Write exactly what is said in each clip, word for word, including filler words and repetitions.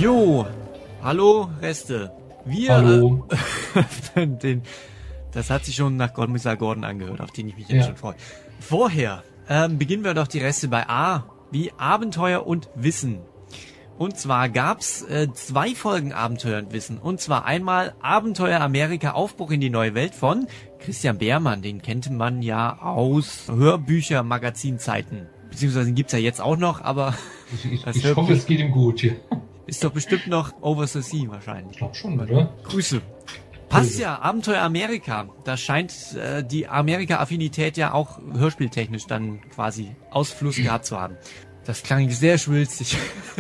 Jo, hallo Reste. Wir Hallo. Äh, den, das hat sich schon nach Kommissar Gordon angehört, auf den ich mich jetzt ja. schon freue. Vorher ähm, beginnen wir doch die Reste bei A, wie Abenteuer und Wissen. Und zwar gab's äh, zwei Folgen Abenteuer und Wissen. Und zwar einmal Abenteuer Amerika Aufbruch in die neue Welt von Christian Beermann. Den kennt man ja aus Hörbücher, Magazinzeiten. Beziehungsweise den gibt's ja jetzt auch noch, aber... Ich, ich, ich hoffe, es geht ihm gut hier. Ist doch bestimmt noch Over the Sea wahrscheinlich. Ich glaube schon, oder? Grüße. Passt ja, Abenteuer Amerika. Da scheint äh, die Amerika-Affinität ja auch hörspieltechnisch dann quasi Ausfluss gehabt zu haben. Das klang sehr schwülstig.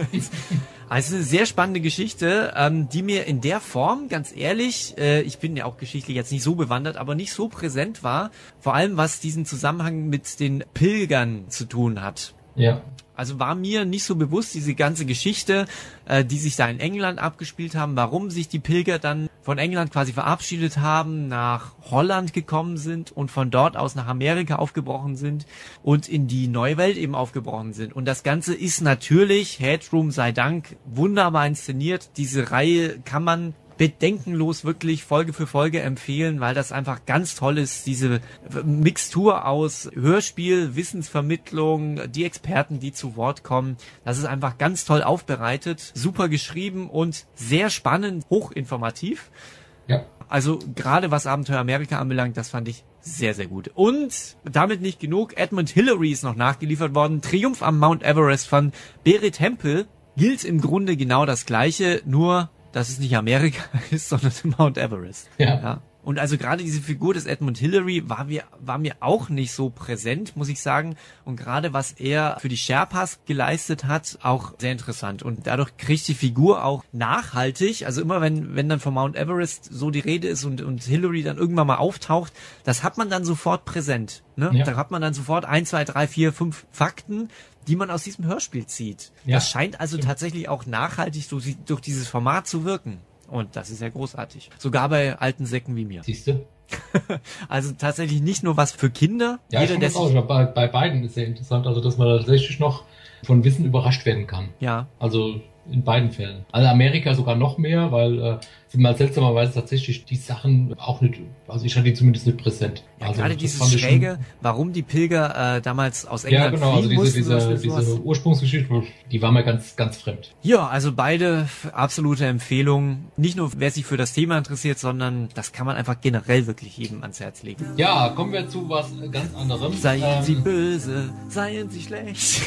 Also eine sehr spannende Geschichte, ähm, die mir in der Form, ganz ehrlich, äh, ich bin ja auch geschichtlich jetzt nicht so bewandert, aber nicht so präsent war. Vor allem, was diesen Zusammenhang mit den Pilgern zu tun hat. Ja. Also war mir nicht so bewusst, diese ganze Geschichte, äh, die sich da in England abgespielt haben, warum sich die Pilger dann von England quasi verabschiedet haben, nach Holland gekommen sind und von dort aus nach Amerika aufgebrochen sind und in die neue Welt eben aufgebrochen sind. Und das Ganze ist natürlich, Headroom sei Dank, wunderbar inszeniert. Diese Reihe kann man bedenkenlos wirklich Folge für Folge empfehlen, weil das einfach ganz toll ist, diese Mixtur aus Hörspiel, Wissensvermittlung, die Experten, die zu Wort kommen. Das ist einfach ganz toll aufbereitet, super geschrieben und sehr spannend, hochinformativ. Ja. Also gerade was Abenteuer Amerika anbelangt, das fand ich sehr, sehr gut. Und damit nicht genug, Edmund Hillary ist noch nachgeliefert worden. Triumph am Mount Everest von Berit Hempel gilt im Grunde genau das Gleiche, nur dass es nicht Amerika ist, sondern Mount Everest. Ja. ja. Und also gerade diese Figur des Edmund Hillary war mir, war mir auch nicht so präsent, muss ich sagen. Und gerade was er für die Sherpas geleistet hat, auch sehr interessant. Und dadurch kriegt die Figur auch nachhaltig, also immer wenn, wenn dann von Mount Everest so die Rede ist und, und Hillary dann irgendwann mal auftaucht, das hat man dann sofort präsent. Ne? Ja. Da hat man dann sofort ein, zwei, drei, vier, fünf Fakten, die man aus diesem Hörspiel zieht. Ja. Das scheint also tatsächlich auch nachhaltig durch, durch dieses Format zu wirken. Und das ist ja großartig. Sogar bei alten Säcken wie mir. Siehst du? Also tatsächlich nicht nur was für Kinder. Ja, Jeder, ich fand das auch. Bei, bei beiden ist sehr interessant, also dass man tatsächlich noch von Wissen überrascht werden kann. Ja. Also in beiden Fällen. Also Amerika sogar noch mehr, weil äh, sind mal seltsamerweise tatsächlich die Sachen auch nicht, also ich hatte die zumindest nicht präsent. Ja, also gerade dieses Schräge, warum die Pilger äh, damals aus England ja, genau, also diese, mussten, diese, diese Ursprungsgeschichte, die war mir ganz, ganz fremd. Ja, also beide absolute Empfehlungen. Nicht nur, wer sich für das Thema interessiert, sondern das kann man einfach generell wirklich jedem ans Herz legen. Ja, kommen wir zu was ganz anderem. Seien ähm, Sie böse, seien Sie schlecht.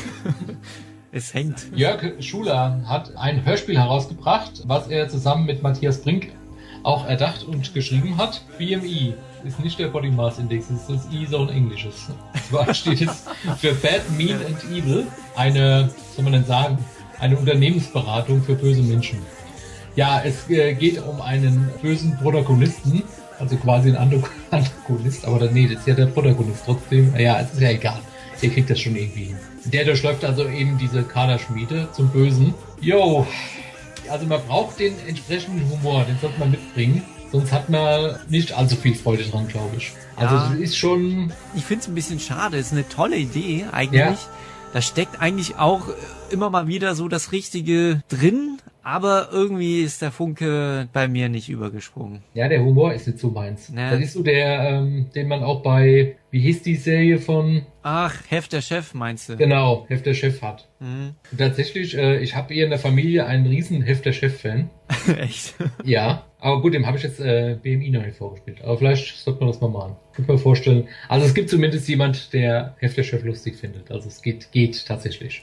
Es hängt. Jörg Schuler hat ein Hörspiel herausgebracht, was er zusammen mit Matthias Brink auch erdacht und geschrieben hat. B M I ist nicht der Body Mass Index, es ist das I so ein englisches. Zwar steht es für Bad, Mean and Evil, eine, was soll man denn sagen, eine Unternehmensberatung für böse Menschen. Ja, es äh, geht um einen bösen Protagonisten, also quasi ein Antagonist, aber dann, nee, das ist ja der Protagonist trotzdem. Ja, es ist ja egal. Ihr kriegt das schon irgendwie hin. Der durchläuft also eben diese Kaderschmiede zum Bösen. Jo, also man braucht den entsprechenden Humor, den sollte man mitbringen. Sonst hat man nicht allzu viel Freude dran, glaube ich. Also ja, es ist schon... Ich finde es ein bisschen schade, es ist eine tolle Idee eigentlich. Ja. Da steckt eigentlich auch immer mal wieder so das Richtige drin, aber irgendwie ist der Funke bei mir nicht übergesprungen. Ja, der Humor ist nicht so meins. Ja. Das ist so der, ähm, den man auch bei, wie hieß die Serie von... Ach, Heft der Chef meinst du? Genau, Heft der Chef hat. Mhm. Und tatsächlich, äh, ich habe hier in der Familie einen riesen Heft der Chef-Fan. Echt? Ja, aber gut, dem habe ich jetzt äh, B M I noch nicht vorgespielt. Aber vielleicht sollte man das mal machen. Könnte mir vorstellen. Also es gibt zumindest jemand, der Heft der Chef lustig findet. Also es geht, geht tatsächlich.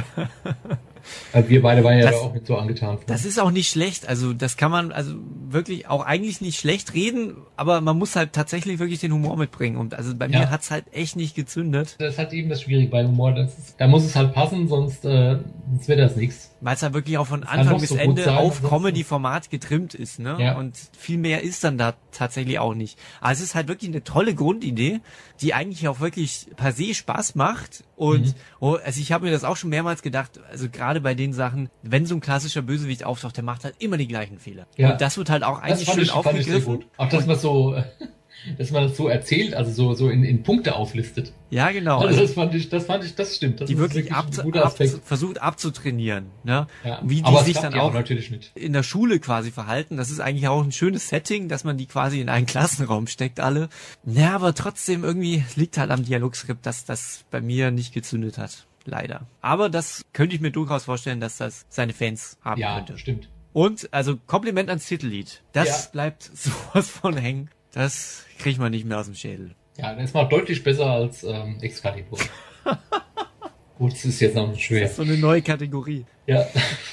Also wir beide waren ja das, da auch mit so angetan. Von. Das ist auch nicht schlecht. Also das kann man also wirklich auch eigentlich nicht schlecht reden, aber man muss halt tatsächlich wirklich den Humor mitbringen. Und also bei ja. mir hat's halt echt nicht gezündet. Das hat eben das Schwierige bei Humor. Das ist, da muss es halt passen, sonst, äh, sonst wird das nichts. Weil es halt wirklich auch von Anfang bis so Ende sein, auf Comedy-Format getrimmt ist, ne? Ja. Und viel mehr ist dann da tatsächlich auch nicht. Aber es ist halt wirklich eine tolle Grundidee, die eigentlich auch wirklich per se Spaß macht. Und mhm. oh, also ich habe mir das auch schon mehrmals gedacht, also gerade bei den Sachen, wenn so ein klassischer Bösewicht auftaucht, der macht halt immer die gleichen Fehler. Ja. Und das wird halt auch eigentlich das fand schön ich, fand ich sehr aufgegriffen. gut. Auch dass man so dass man das so erzählt, also so, so in, in Punkte auflistet. Ja, genau. Also das fand ich, das fand ich, das stimmt. Das die ist wirklich, ab, ein guter ab, Aspekt. versucht abzutrainieren, ne? Ja. Wie die Aber sich es dann klappt ja auch natürlich nicht. in der Schule quasi verhalten. Das ist eigentlich auch ein schönes Setting, dass man die quasi in einen Klassenraum steckt, alle. Ja, aber trotzdem irgendwie liegt halt am Dialogskript, dass das bei mir nicht gezündet hat. Leider. Aber das könnte ich mir durchaus vorstellen, dass das seine Fans haben Ja, könnte. stimmt. Und, also Kompliment ans Titellied. Das Ja. bleibt sowas von hängen. Das kriegt man nicht mehr aus dem Schädel. Ja, das ist mal deutlich besser als ähm, Excalibur. Gut, das ist jetzt noch schwer. Das ist so eine neue Kategorie. Ja.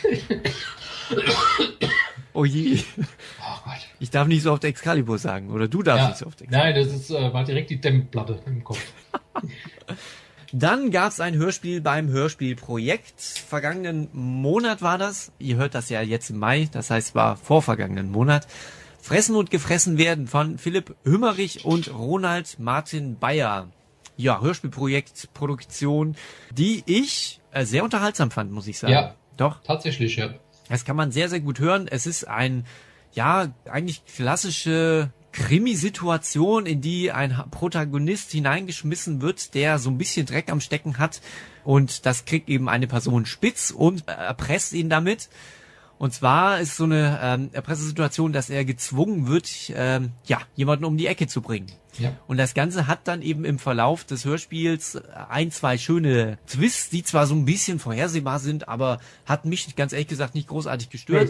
Oh je. Oh Gott. Ich darf nicht so oft Excalibur sagen. Oder du darfst Ja. nicht so oft Excalibur. Nein, das ist äh, war direkt die Dämmplatte im Kopf. Dann gab's ein Hörspiel beim Hörspielprojekt. Vergangenen Monat war das. Ihr hört das ja jetzt im Mai. Das heißt, war vorvergangenen Monat. Fressen und gefressen werden von Philipp Hümmerich und Ronald Martin Bayer. Ja, Hörspielprojekt, Produktion, die ich äh, sehr unterhaltsam fand, muss ich sagen. Ja. Doch. Tatsächlich, ja. Das kann man sehr, sehr gut hören. Es ist ein, ja, eigentlich klassische Krimi-Situation, in die ein Protagonist hineingeschmissen wird, der so ein bisschen Dreck am Stecken hat. Und das kriegt eben eine Person spitz und erpresst ihn damit. Und zwar ist so eine ähm, Erpressesituation, dass er gezwungen wird, ähm, ja, jemanden um die Ecke zu bringen. Ja. Und das Ganze hat dann eben im Verlauf des Hörspiels ein, zwei schöne Twists, die zwar so ein bisschen vorhersehbar sind, aber hat mich ganz ehrlich gesagt nicht großartig gestört. Mhm.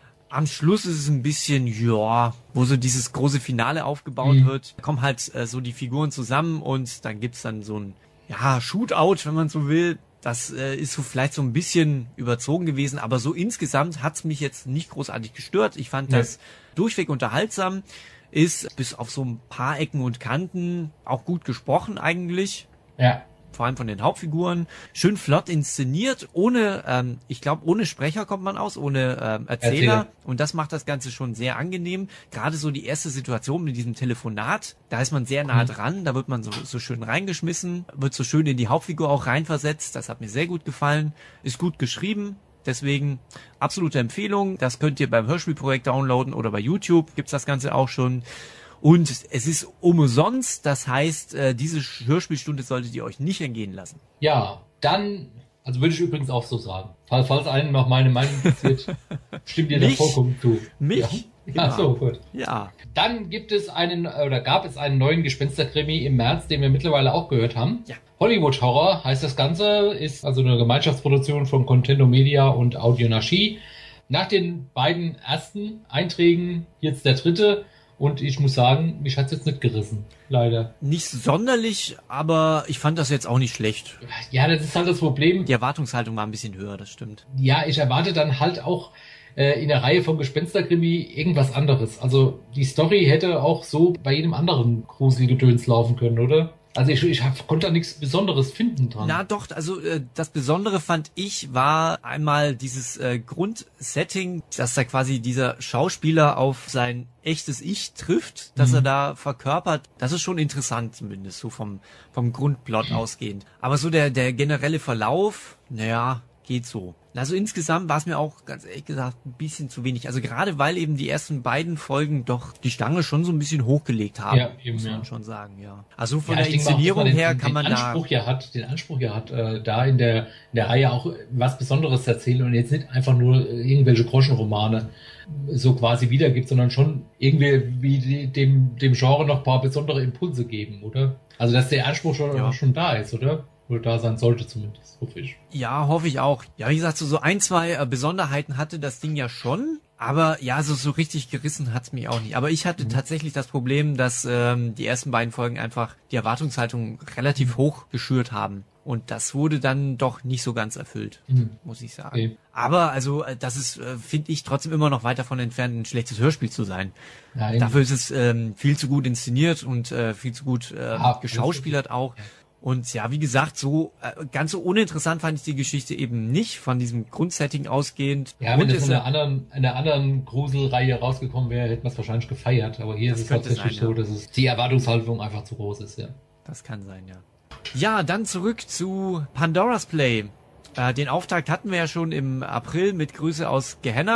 Am Schluss ist es ein bisschen, ja, wo so dieses große Finale aufgebaut Mhm. wird. Da kommen halt äh, so die Figuren zusammen und dann gibt's dann so ein, ja, Shootout, wenn man so will. Das äh, ist so vielleicht so ein bisschen überzogen gewesen, aber so insgesamt hat's mich jetzt nicht großartig gestört. Ich fand Nee. das durchweg unterhaltsam. Ist bis auf so ein paar Ecken und Kanten auch gut gesprochen eigentlich. Ja. Vor allem von den Hauptfiguren. Schön flott inszeniert, ohne, ähm, ich glaube, ohne Sprecher kommt man aus, ohne ähm, Erzähler. Erzähler. Und das macht das Ganze schon sehr angenehm. Gerade so die erste Situation mit diesem Telefonat, da ist man sehr nah Mhm. dran, da wird man so, so schön reingeschmissen, wird so schön in die Hauptfigur auch reinversetzt. Das hat mir sehr gut gefallen. Ist gut geschrieben. Deswegen absolute Empfehlung. Das könnt ihr beim Hörspielprojekt downloaden oder bei YouTube gibt's das Ganze auch schon. Und es ist umsonst, das heißt, äh, diese Hörspielstunde solltet ihr euch nicht entgehen lassen. Ja, dann, also würde ich übrigens auch so sagen. Falls, falls einen noch meine Meinung interessiert, stimmt ihr da Mich? vollkommen zu. Mich? Ja. Ja. Ach so, gut. Ja. Dann gibt es einen, oder gab es einen neuen Gespensterkrimi im März, den wir mittlerweile auch gehört haben. Ja. Hollywood Horror heißt das Ganze, ist also eine Gemeinschaftsproduktion von Contendo Media und Audionarchie. Nach den beiden ersten Einträgen jetzt der dritte. Und ich muss sagen, mich hat's jetzt nicht gerissen. Leider. Nicht sonderlich, aber ich fand das jetzt auch nicht schlecht. Ja, das ist halt das Problem. Die Erwartungshaltung war ein bisschen höher, das stimmt. Ja, ich erwarte dann halt auch äh, in der Reihe von Gespensterkrimi irgendwas anderes. Also die Story hätte auch so bei jedem anderen Gruselgedöns laufen können, oder? Also ich, ich hab, konnte da nichts Besonderes finden dran. Na doch, also äh, das Besondere fand ich war einmal dieses äh, Grundsetting, dass da quasi dieser Schauspieler auf sein echtes Ich trifft, dass Mhm. er da verkörpert. Das ist schon interessant zumindest, so vom vom Grundplot ausgehend. Aber so der der generelle Verlauf, naja, geht so. Also insgesamt war es mir auch, ganz ehrlich gesagt, ein bisschen zu wenig. Also gerade weil eben die ersten beiden Folgen doch die Stange schon so ein bisschen hochgelegt haben, Ja, eben, muss man ja. schon sagen, ja. Also von Ja, der ich denke mal auch, dass Inszenierung den, her den, kann man den da... Anspruch ja hat, den Anspruch ja hat, äh, da in der in der Reihe auch was Besonderes erzählen und jetzt nicht einfach nur irgendwelche Groschenromane so quasi wiedergibt, sondern schon irgendwie wie die, dem dem Genre noch ein paar besondere Impulse geben, oder? Also dass der Anspruch schon Ja. schon da ist, oder? Oder da sein sollte zumindest, hoffe ich. Ja, hoffe ich auch. Ja, wie gesagt, so, so ein, zwei äh, Besonderheiten hatte das Ding ja schon. Aber ja, so, so richtig gerissen hat's mich auch nicht. Aber ich hatte Mhm. tatsächlich das Problem, dass ähm, die ersten beiden Folgen einfach die Erwartungshaltung relativ hoch geschürt haben. Und das wurde dann doch nicht so ganz erfüllt, Mhm. muss ich sagen. Okay. Aber also, äh, das ist, äh, finde ich, trotzdem immer noch weit davon entfernt, ein schlechtes Hörspiel zu sein. Ja, eben. Dafür ist es ähm, viel zu gut inszeniert und äh, viel zu gut äh, Ja, geschauspielert auch. Und ja, wie gesagt, so äh, ganz so uninteressant fand ich die Geschichte eben nicht, von diesem Grundsetting ausgehend. Ja, wenn und das es, in einer anderen, in einer anderen Gruselreihe rausgekommen wäre, hätte man es wahrscheinlich gefeiert. Aber hier Das ist es könnte tatsächlich sein, so, ja. dass es die Erwartungshaltung einfach zu groß ist, ja. Das kann sein, ja. Ja, dann zurück zu Pandora's Play. Äh, den Auftakt hatten wir ja schon im April mit Grüße aus Gehenna.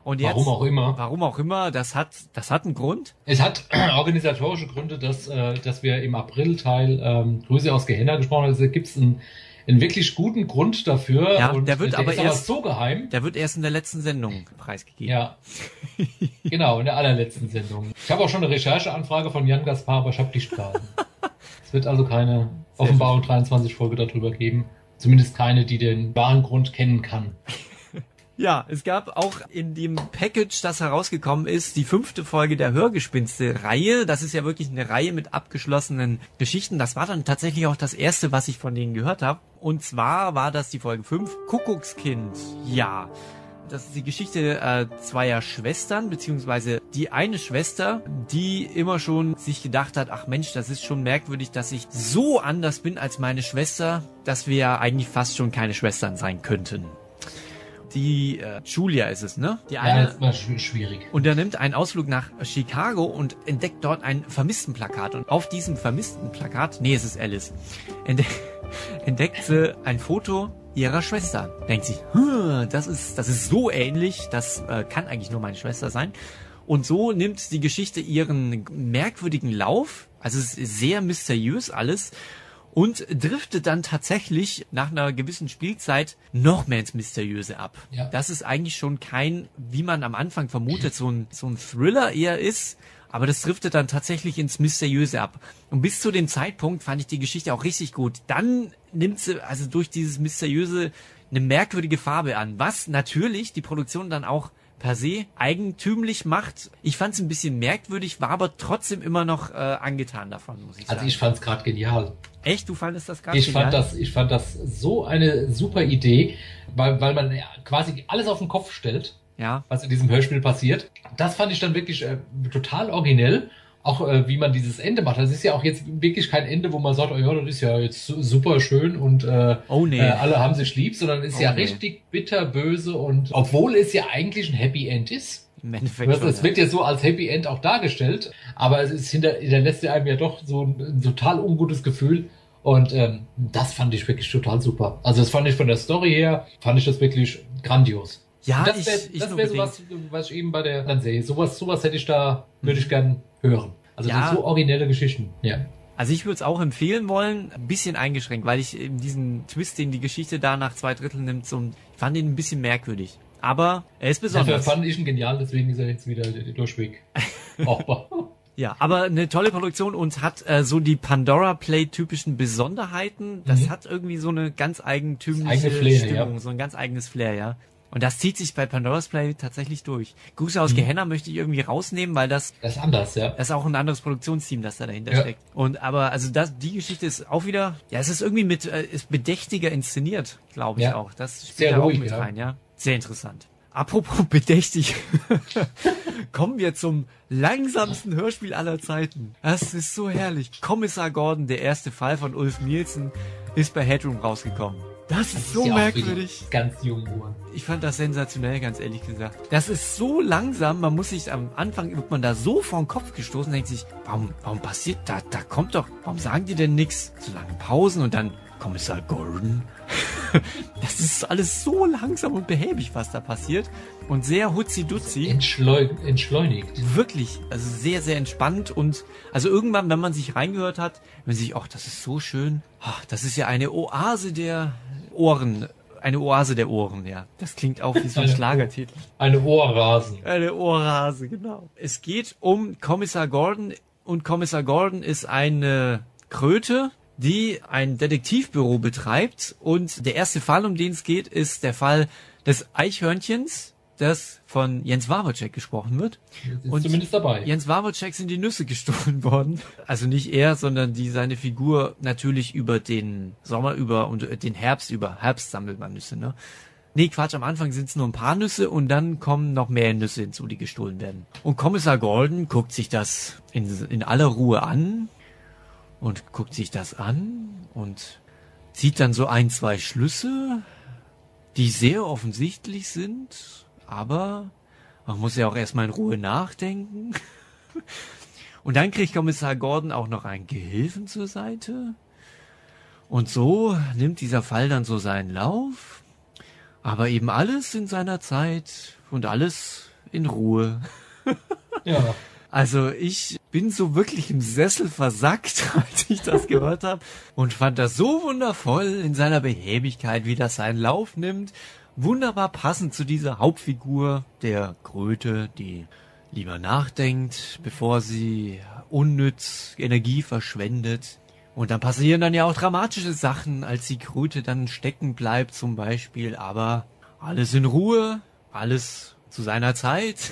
Und jetzt, warum auch immer. Warum auch immer, das hat, das hat einen Grund. Es hat organisatorische Gründe, dass, äh, dass wir im April-Teil ähm, Grüße aus Gehenna gesprochen haben. Also gibt es einen, einen wirklich guten Grund dafür. Ja, und der wird der aber ist erst aber so geheim. Der wird erst in der letzten Sendung preisgegeben. Ja, genau, in der allerletzten Sendung. Ich habe auch schon eine Rechercheanfrage von Jan Gaspar, aber ich habe nicht geblasen. Es wird also keine Offenbarung dreiundzwanzig Folge darüber geben. Zumindest keine, die den wahren Grund kennen kann. Ja, es gab auch in dem Package, das herausgekommen ist, die fünfte Folge der Hörgespinste-Reihe. Das ist ja wirklich eine Reihe mit abgeschlossenen Geschichten. Das war dann tatsächlich auch das erste, was ich von denen gehört habe. Und zwar war das die Folge fünf, Kuckuckskind. Ja, das ist die Geschichte äh, zweier Schwestern, beziehungsweise die eine Schwester, die immer schon sich gedacht hat, ach Mensch, das ist schon merkwürdig, dass ich so anders bin als meine Schwester, dass wir ja eigentlich fast schon keine Schwestern sein könnten. Die äh, Julia ist es, ne? Die eine, ja, das war sch- schwierig. unternimmt einen Ausflug nach Chicago und entdeckt dort ein Vermisstenplakat. Und auf diesem Vermisstenplakat, nee, es ist Alice, entde- entdeckt sie ein Foto ihrer Schwester. Denkt sich, hm, das ist, das ist so ähnlich, das äh, kann eigentlich nur meine Schwester sein. Und so nimmt die Geschichte ihren merkwürdigen Lauf. Also es ist sehr mysteriös alles. Und driftet dann tatsächlich nach einer gewissen Spielzeit noch mehr ins Mysteriöse ab. Ja. Das ist eigentlich schon kein, wie man am Anfang vermutet, so ein, so ein Thriller eher ist. Aber das driftet dann tatsächlich ins Mysteriöse ab. Und bis zu dem Zeitpunkt fand ich die Geschichte auch richtig gut. Dann nimmt sie also durch dieses Mysteriöse eine merkwürdige Farbe an, was natürlich die Produktion dann auch per se eigentümlich macht. Ich fand es ein bisschen merkwürdig, war aber trotzdem immer noch äh, angetan davon, muss ich sagen. Also ich fand es gerade genial. Echt? Du fandest das gerade Ich genial? fand das, ich fand das so eine super Idee, weil, weil man ja quasi alles auf den Kopf stellt, Ja. was in diesem Hörspiel passiert. Das fand ich dann wirklich äh, total originell. Auch äh, wie man dieses Ende macht. Das ist ja auch jetzt wirklich kein Ende, wo man sagt, oh ja, das ist ja jetzt su- super schön und äh, Oh nee. äh, alle haben sich lieb, sondern ist Oh ja nee. richtig bitterböse und obwohl es ja eigentlich ein Happy End ist. Im Endeffekt Es schon, es wird ja so als Happy End auch dargestellt, aber es ist hinter, hinterlässt ja einem ja doch so ein, ein total ungutes Gefühl. Und ähm, das fand ich wirklich total super. Also das fand ich von der Story her, fand ich das wirklich grandios. ja. Und Ja, das wäre ich, ich das nur wär so bedingt. was, was ich eben bei der dann sehe. Sowas, sowas hätte ich da, würde ich gern hören. Also Ja. so originelle Geschichten. Ja. Also ich würde es auch empfehlen wollen, ein bisschen eingeschränkt, weil ich eben diesen Twist, den die Geschichte da nach zwei Dritteln nimmt, so, ich fand ihn ein bisschen merkwürdig. Aber er ist Dafür besonders. fand ich ihn genial, deswegen ist er jetzt wieder durchweg. brauchbar. Ja, aber eine tolle Produktion und hat äh, so die Pandora Play typischen Besonderheiten. Das Mhm. hat irgendwie so eine ganz eigentümliche Das eigene Flair, Stimmung, ja. so ein ganz eigenes Flair, ja. Und das zieht sich bei Pandora's Play tatsächlich durch. Grüße aus Mhm. Gehenna möchte ich irgendwie rausnehmen, weil das Das ist anders, ja. Das ist auch ein anderes Produktionsteam, das da dahinter Ja. steckt. Und aber also das, die Geschichte ist auch wieder, ja, es ist irgendwie mit äh, ist bedächtiger inszeniert, glaube ich Ja. auch. Das spielt Sehr da auch ruhig, mit ja. rein, ja. Sehr interessant. Apropos bedächtig, kommen wir zum langsamsten Hörspiel aller Zeiten. Das ist so herrlich. Kommissar Gordon, der erste Fall von Ulf Nielsen, ist bei Headroom rausgekommen. Das ist so ja auch merkwürdig. wieder Ganz jung Uhren. Ich fand das sensationell, ganz ehrlich gesagt. Das ist so langsam, man muss sich am Anfang, wird man da so vor den Kopf gestoßen, denkt sich, warum, warum passiert, da, da kommt doch, warum sagen die denn nix? So lange Pausen und dann Kommissar Gordon. Das ist alles so langsam und behäbig, was da passiert. Und sehr hutzi-dutzi. Entschleun entschleunigt. Wirklich, also sehr, sehr entspannt und also irgendwann, wenn man sich reingehört hat, wenn man sich, ach, das ist so schön, ach, das ist ja eine Oase der Ohren, eine Oase der Ohren, ja. Das klingt auch wie so ein Eine- Schlagertitel. Eine Ohrrasen. Eine Ohrhase, genau. Es geht um Kommissar Gordon und Kommissar Gordon ist eine Kröte, die ein Detektivbüro betreibt und der erste Fall, um den es geht, ist der Fall des Eichhörnchens, das von Jens Wawrczeck gesprochen wird. Jetzt ist Und zumindest dabei. Jens Wawrczeck sind die Nüsse gestohlen worden. Also nicht er, sondern die seine Figur natürlich über den Sommer über und den Herbst über. Herbst sammelt man Nüsse, ne? Nee, Quatsch, am Anfang sind es nur ein paar Nüsse und dann kommen noch mehr Nüsse hinzu, die gestohlen werden. Und Kommissar Gordon guckt sich das in, in aller Ruhe an und guckt sich das an und zieht dann so ein, zwei Schlüsse, die sehr offensichtlich sind, aber man muss ja auch erstmal in Ruhe nachdenken. Und dann kriegt Kommissar Gordon auch noch einen Gehilfen zur Seite. Und so nimmt dieser Fall dann so seinen Lauf. Aber eben alles in seiner Zeit und alles in Ruhe. Ja. Also ich bin so wirklich im Sessel versackt, als ich das gehört habe und fand das so wundervoll in seiner Behäbigkeit, wie das seinen Lauf nimmt. Wunderbar passend zu dieser Hauptfigur, der Kröte, die lieber nachdenkt, bevor sie unnütz Energie verschwendet. Und dann passieren dann ja auch dramatische Sachen, als die Kröte dann stecken bleibt zum Beispiel. Aber alles in Ruhe, alles zu seiner Zeit.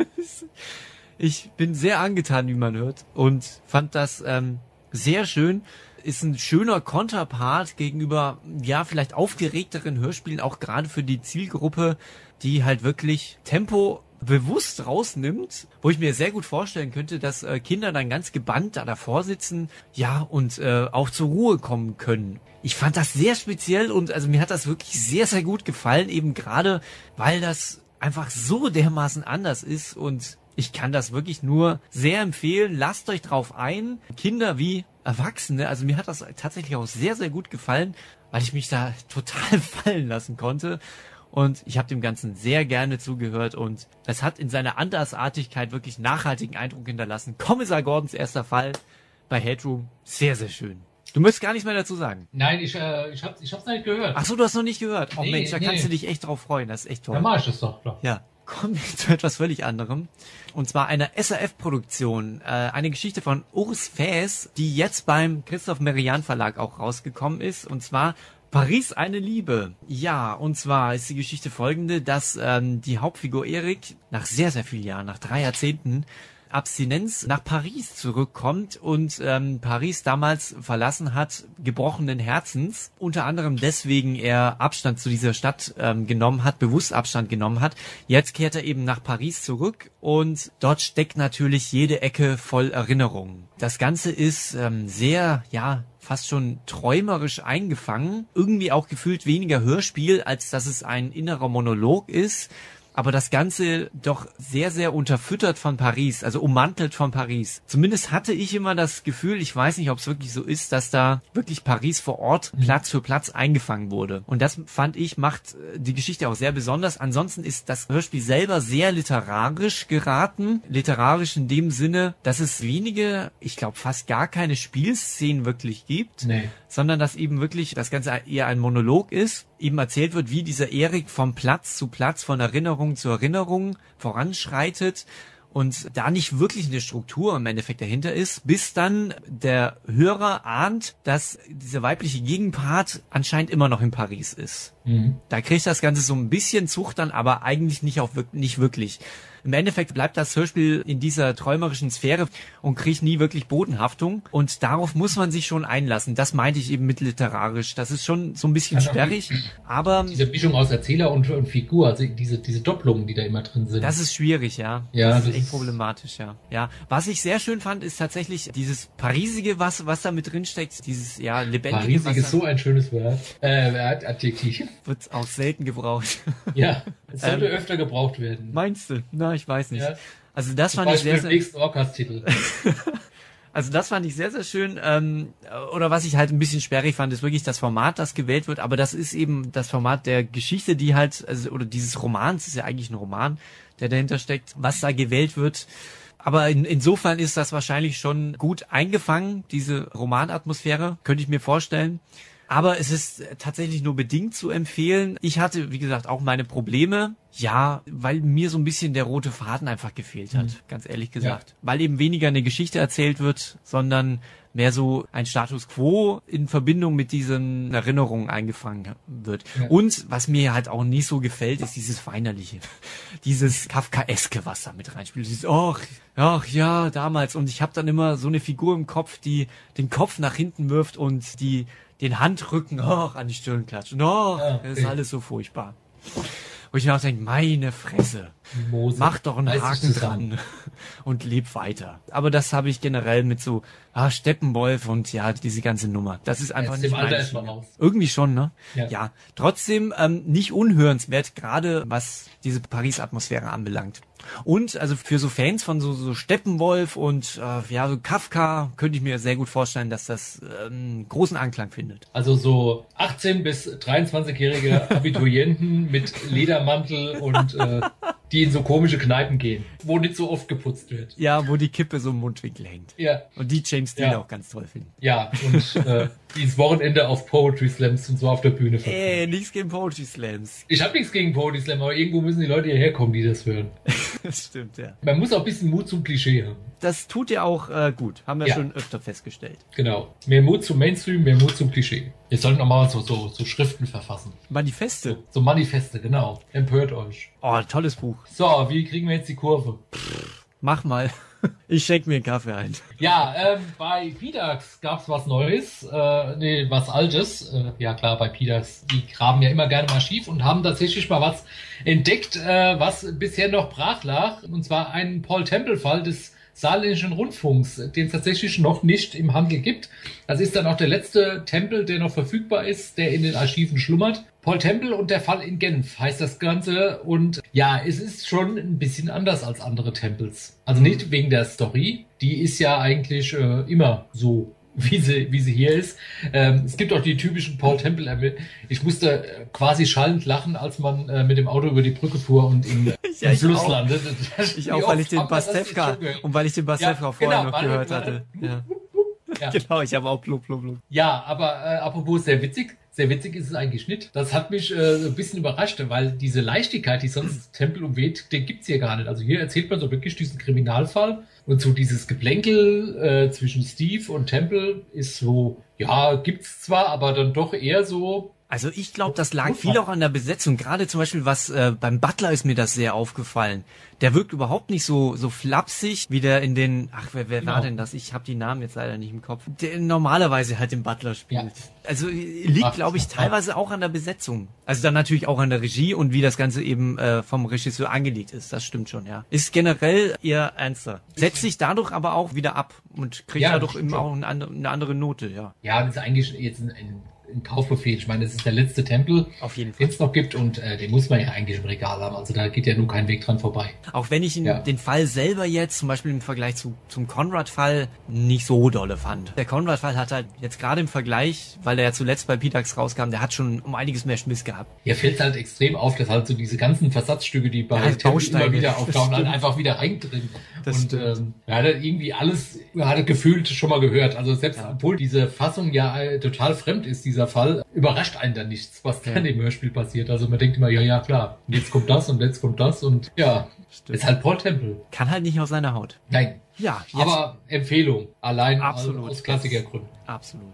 Ich bin sehr angetan, wie man hört, und fand das ähm, sehr schön. Ist ein schöner Konterpart gegenüber, ja, vielleicht aufgeregteren Hörspielen, auch gerade für die Zielgruppe, die halt wirklich Tempo bewusst rausnimmt, wo ich mir sehr gut vorstellen könnte, dass äh, Kinder dann ganz gebannt da davor sitzen, ja, und äh, auch zur Ruhe kommen können. Ich fand das sehr speziell und also mir hat das wirklich sehr, sehr gut gefallen, eben gerade, weil das einfach so dermaßen anders ist und ich kann das wirklich nur sehr empfehlen. Lasst euch drauf ein, Kinder wie Erwachsene. Also mir hat das tatsächlich auch sehr, sehr gut gefallen, weil ich mich da total fallen lassen konnte. Und ich habe dem Ganzen sehr gerne zugehört und es hat in seiner Andersartigkeit wirklich nachhaltigen Eindruck hinterlassen. Kommissar Gordons erster Fall bei Headroom, sehr, sehr schön. Du möchtest gar nichts mehr dazu sagen. Nein, ich, äh, ich, hab, ich hab's nicht gehört. Ach so, du hast noch nicht gehört. Oh nee, Mensch, da nee. kannst du dich echt drauf freuen. Das ist echt toll. Dann mach ich das doch. Klar. Ja. Kommen wir zu etwas völlig anderem. Und zwar einer S R F-Produktion. Äh, eine Geschichte von Urs Fäß, die jetzt beim Christoph Merian Verlag auch rausgekommen ist. Und zwar Paris eine Liebe. Ja, und zwar ist die Geschichte folgende, dass ähm, die Hauptfigur Erik nach sehr, sehr vielen Jahren, nach drei Jahrzehnten, Abstinenz nach Paris zurückkommt und ähm, Paris damals verlassen hat, gebrochenen Herzens. Unter anderem deswegen er Abstand zu dieser Stadt ähm, genommen hat, bewusst Abstand genommen hat. Jetzt kehrt er eben nach Paris zurück und dort steckt natürlich jede Ecke voll Erinnerungen. Das Ganze ist ähm, sehr, ja, fast schon träumerisch eingefangen. Irgendwie auch gefühlt weniger Hörspiel, als dass es ein innerer Monolog ist. Aber das Ganze doch sehr, sehr unterfüttert von Paris, also ummantelt von Paris. Zumindest hatte ich immer das Gefühl, ich weiß nicht, ob es wirklich so ist, dass da wirklich Paris vor Ort Platz für Platz eingefangen wurde. Und das, fand ich, macht die Geschichte auch sehr besonders. Ansonsten ist das Hörspiel selber sehr literarisch geraten. Literarisch in dem Sinne, dass es wenige, ich glaube fast gar keine Spielszenen wirklich gibt. Nee. Sondern dass eben wirklich das Ganze eher ein Monolog ist, eben erzählt wird, wie dieser Erik vom Platz zu Platz, von Erinnerung zu Erinnerung voranschreitet und da nicht wirklich eine Struktur im Endeffekt dahinter ist, bis dann der Hörer ahnt, dass dieser weibliche Gegenpart anscheinend immer noch in Paris ist. Mhm. Da kriegt das Ganze so ein bisschen Zucht dann, aber eigentlich nicht, auch, nicht wirklich. Im Endeffekt bleibt das Hörspiel in dieser träumerischen Sphäre und kriegt nie wirklich Bodenhaftung. Und darauf muss man sich schon einlassen. Das meinte ich eben mit literarisch. Das ist schon so ein bisschen also sperrig. Aber diese Mischung aus Erzähler und, und Figur, also diese, diese Doppelungen, die da immer drin sind. Das ist schwierig, ja. Ja, das, das ist echt ist problematisch, ja. Ja. Was ich sehr schön fand, ist tatsächlich dieses Parisige, was, was da mit drin steckt. Dieses, ja, lebendige. Parisig ist so ein schönes Wort. Äh, Adjektiv. Wird auch selten gebraucht. Ja, es sollte ähm, öfter gebraucht werden. Meinst du? Na, ich weiß nicht. Ja. Also das Zum fand Beispiel ich sehr, im nächsten Orcas-Titel. Also das fand ich sehr, sehr schön. Ähm, oder was ich halt ein bisschen sperrig fand, ist wirklich das Format, das gewählt wird. Aber das ist eben das Format der Geschichte, die halt, also oder dieses Romans, ist ja eigentlich ein Roman, der dahinter steckt, was da gewählt wird. Aber in, insofern ist das wahrscheinlich schon gut eingefangen, diese Romanatmosphäre, könnte ich mir vorstellen. Aber es ist tatsächlich nur bedingt zu empfehlen. Ich hatte, wie gesagt, auch meine Probleme. Ja, weil mir so ein bisschen der rote Faden einfach gefehlt hat, mhm. ganz ehrlich gesagt. Ja. Weil eben weniger eine Geschichte erzählt wird, sondern mehr so ein Status Quo in Verbindung mit diesen Erinnerungen eingefangen wird. Ja. Und was mir halt auch nicht so gefällt, ist dieses Weinerliche. Dieses Kafkaeske, was da mit reinspielt. Dieses, ach, ach ja, damals. Und ich habe dann immer so eine Figur im Kopf, die den Kopf nach hinten wirft und die den Handrücken oh, an die Stirn klatscht. Und oh, ja, okay. Das ist alles so furchtbar. Wo ich mir auch denke, meine Fresse, Mose. Mach doch einen Haken dran und leb weiter. Aber das habe ich generell mit so ah, Steppenwolf und ja, diese ganze Nummer. Das ist einfach nicht mein Schiene. Irgendwie schon, ne? Ja, ja. Trotzdem ähm, nicht unhörenswert, gerade was diese Paris-Atmosphäre anbelangt. Und also für so Fans von so, so Steppenwolf und äh, ja so Kafka könnte ich mir sehr gut vorstellen, dass das ähm, großen Anklang findet. Also so achtzehn bis dreiundzwanzigjährige Abiturienten mit Ledermantel und äh, die in so komische Kneipen gehen, wo nicht so oft geputzt wird. Ja, wo die Kippe so im Mundwinkel hängt. Ja. Und die James Dean Ja. auch ganz toll finden. Ja, und äh, die ins Wochenende auf Poetry Slams und so auf der Bühne verbringen. Ey, nichts gegen Poetry Slams. Ich habe nichts gegen Poetry Slam, aber irgendwo müssen die Leute hierher kommen, die das hören. Das stimmt, ja. Man muss auch ein bisschen Mut zum Klischee haben. Das tut ja auch äh, gut. Haben wir Ja. schon öfter festgestellt. Genau. Mehr Mut zum Mainstream, mehr Mut zum Klischee. Ihr sollt noch mal so, so, so Schriften verfassen. Manifeste. So Manifeste, genau. Empört euch. Oh, tolles Buch. So, wie kriegen wir jetzt die Kurve? Mach mal. Ich schenk mir einen Kaffee ein. Ja, ähm, bei P DAX gab's was Neues, äh, nee, was Altes. Äh, ja klar, bei P DAX, die graben ja immer gerne mal schief und haben tatsächlich mal was entdeckt, äh, was bisher noch brach lag. Und zwar einen Paul Temple-Fall des Saarländischen Rundfunks, den es tatsächlich noch nicht im Handel gibt. Das ist dann auch der letzte Tempel, der noch verfügbar ist, der in den Archiven schlummert. Paul Temple und der Fall in Genf heißt das Ganze. Und ja, es ist schon ein bisschen anders als andere Tempels. Also nicht wegen der Story, die ist ja eigentlich äh, immer so, wie sie, wie sie hier ist. Ähm, es gibt auch die typischen Paul Temple. Ich musste äh, quasi schallend lachen, als man äh, mit dem Auto über die Brücke fuhr und in, Ja, im ich Fluss auch. landet. Ich Wie auch, weil ich oft den hat man das jetzt Pastewka schon gehört? und weil ich den Pastewka Ja, vorher genau, noch warte, gehört warte. hatte. Ja. Ja. Genau, ich habe auch blub, blub, blub. Ja, aber äh, apropos sehr witzig, sehr witzig ist es eigentlich nicht. Das hat mich äh, ein bisschen überrascht, weil diese Leichtigkeit, die sonst Tempel umweht, den gibt's hier gar nicht. Also hier erzählt man so wirklich diesen Kriminalfall und so dieses Geplänkel äh, zwischen Steve und Temple ist so, ja, gibt's zwar, aber dann doch eher so. Also ich glaube, das lag viel auch an der Besetzung. Gerade zum Beispiel was äh, beim Butler ist mir das sehr aufgefallen. Der wirkt überhaupt nicht so so flapsig, wie der in den, ach, wer, wer Genau. war denn das? Ich habe die Namen jetzt leider nicht im Kopf. Der normalerweise halt den Butler spielt. Ja. Also äh, liegt, Ach, glaube ich, ach. teilweise auch an der Besetzung. Also dann natürlich auch an der Regie und wie das Ganze eben äh, vom Regisseur angelegt ist. Das stimmt schon, ja. Ist generell eher ernster. Setzt sich dadurch aber auch wieder ab und kriegt Ja, dadurch das eben stimmt auch eine andere, eine andere Note, ja. Ja, das ist eigentlich jetzt ein, ein, ein Kaufbefehl. Ich meine, das ist der letzte Tempel, Auf jeden Fall. den es noch gibt und äh, den muss man ja eigentlich im Regal haben. Also da geht ja nur kein Weg dran vorbei. Auch wenn ich ihn, Ja. den Fall selber jetzt, zum Beispiel im Vergleich zu, zum Conrad-Fall, nicht so dolle fand. Der Conrad-Fall hat halt jetzt gerade im Vergleich, weil der ja zuletzt bei P DAX rauskam, der hat schon um einiges mehr Schmiss gehabt. Hier fällt halt extrem auf, dass halt so diese ganzen Versatzstücke, die bei Ja, Tempel Bausteine. immer wieder Das auftauchen, halt stimmt. einfach wieder reindrin. Das Und stimmt. ähm, er hat halt irgendwie alles, er hat gefühlt schon mal gehört. Also selbst Ja. obwohl diese Fassung ja äh, total fremd ist, dieser Fall, überrascht einen dann nichts, was Ja. dann im Hörspiel passiert. Also man denkt immer, ja, ja, klar, und jetzt kommt das und jetzt kommt das und ja, Stimmt. ist halt Paul Temple. Kann halt nicht aus seiner Haut. Nein, Ja, jetzt, aber Empfehlung, allein Absolut. aus Klassikergründen. absolut.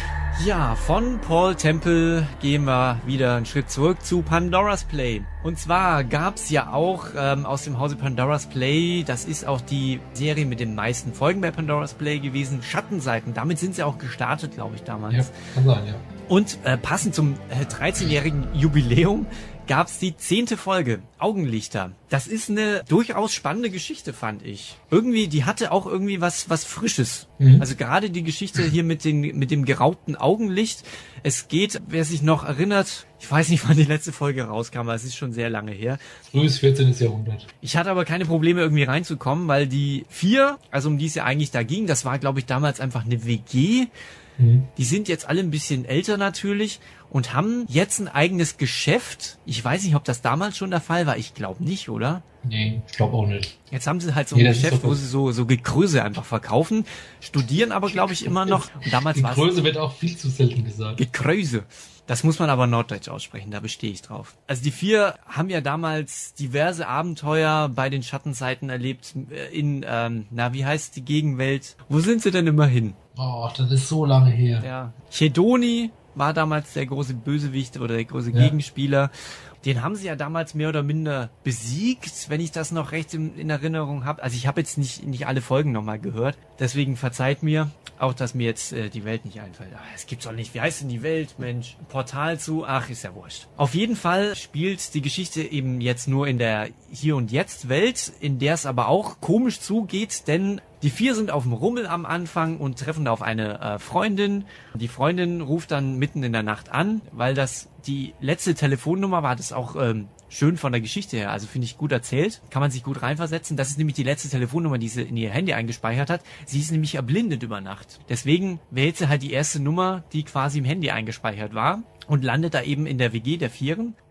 Ja, von Paul Temple gehen wir wieder einen Schritt zurück zu Pandora's Play. Und zwar gab's ja auch ähm, aus dem Hause Pandora's Play, das ist auch die Serie mit den meisten Folgen bei Pandora's Play gewesen, Schattenseiten. Damit sind sie auch gestartet, glaube ich, damals. Ja, kann sein, ja. Und äh, passend zum äh, dreizehnjährigen Jubiläum gab's die zehnte Folge, Augenlichter. Das ist eine durchaus spannende Geschichte, fand ich. Irgendwie, die hatte auch irgendwie was was Frisches. Mhm. Also gerade die Geschichte hier mit, den, mit dem geraubten Augenlicht. Es geht, wer sich noch erinnert, ich weiß nicht, wann die letzte Folge rauskam, aber es ist schon sehr lange her. Frühes vierzehnten. Jahrhundert. Ich hatte aber keine Probleme irgendwie reinzukommen, weil die vier, also um die es ja eigentlich da ging, das war, glaube ich, damals einfach eine W G. Mhm. Die sind jetzt alle ein bisschen älter natürlich und haben jetzt ein eigenes Geschäft. Ich weiß nicht, ob das damals schon der Fall war. Ich glaube nicht, oder? Nee, ich glaube auch nicht. Jetzt haben sie halt so ein Nee, das ist Geschäft, doch wo gut. sie so, so Gekröse einfach verkaufen, studieren aber, glaube ich, immer noch. Und damals Die war es Größe wird auch viel zu selten gesagt. Gekröse. Das muss man aber norddeutsch aussprechen, da bestehe ich drauf. Also die vier haben ja damals diverse Abenteuer bei den Schattenseiten erlebt äh, in, ähm, na, wie heißt die Gegenwelt? Wo sind sie denn immer hin? Oh, das ist so lange her. Ja. Chedoni war damals der große Bösewicht oder der große Ja. Gegenspieler. Den haben sie ja damals mehr oder minder besiegt, wenn ich das noch recht in, in Erinnerung habe. Also ich habe jetzt nicht nicht alle Folgen nochmal gehört. Deswegen verzeiht mir auch, dass mir jetzt äh, die Welt nicht einfällt. Ach, es gibt's doch nicht. Wie heißt denn die Welt, Mensch? Portal zu? Ach, ist ja wurscht. Auf jeden Fall spielt die Geschichte eben jetzt nur in der Hier- und Jetzt-Welt, in der es aber auch komisch zugeht, denn die vier sind auf dem Rummel am Anfang und treffen da auf eine äh, Freundin. Die Freundin ruft dann mitten in der Nacht an, weil das die letzte Telefonnummer war. Das ist auch ähm, schön von der Geschichte her. Also finde ich gut erzählt. Kann man sich gut reinversetzen. Das ist nämlich die letzte Telefonnummer, die sie in ihr Handy eingespeichert hat. Sie ist nämlich erblindet über Nacht. Deswegen wählt sie halt die erste Nummer, die quasi im Handy eingespeichert war. Und landet da eben in der W G der Vieren.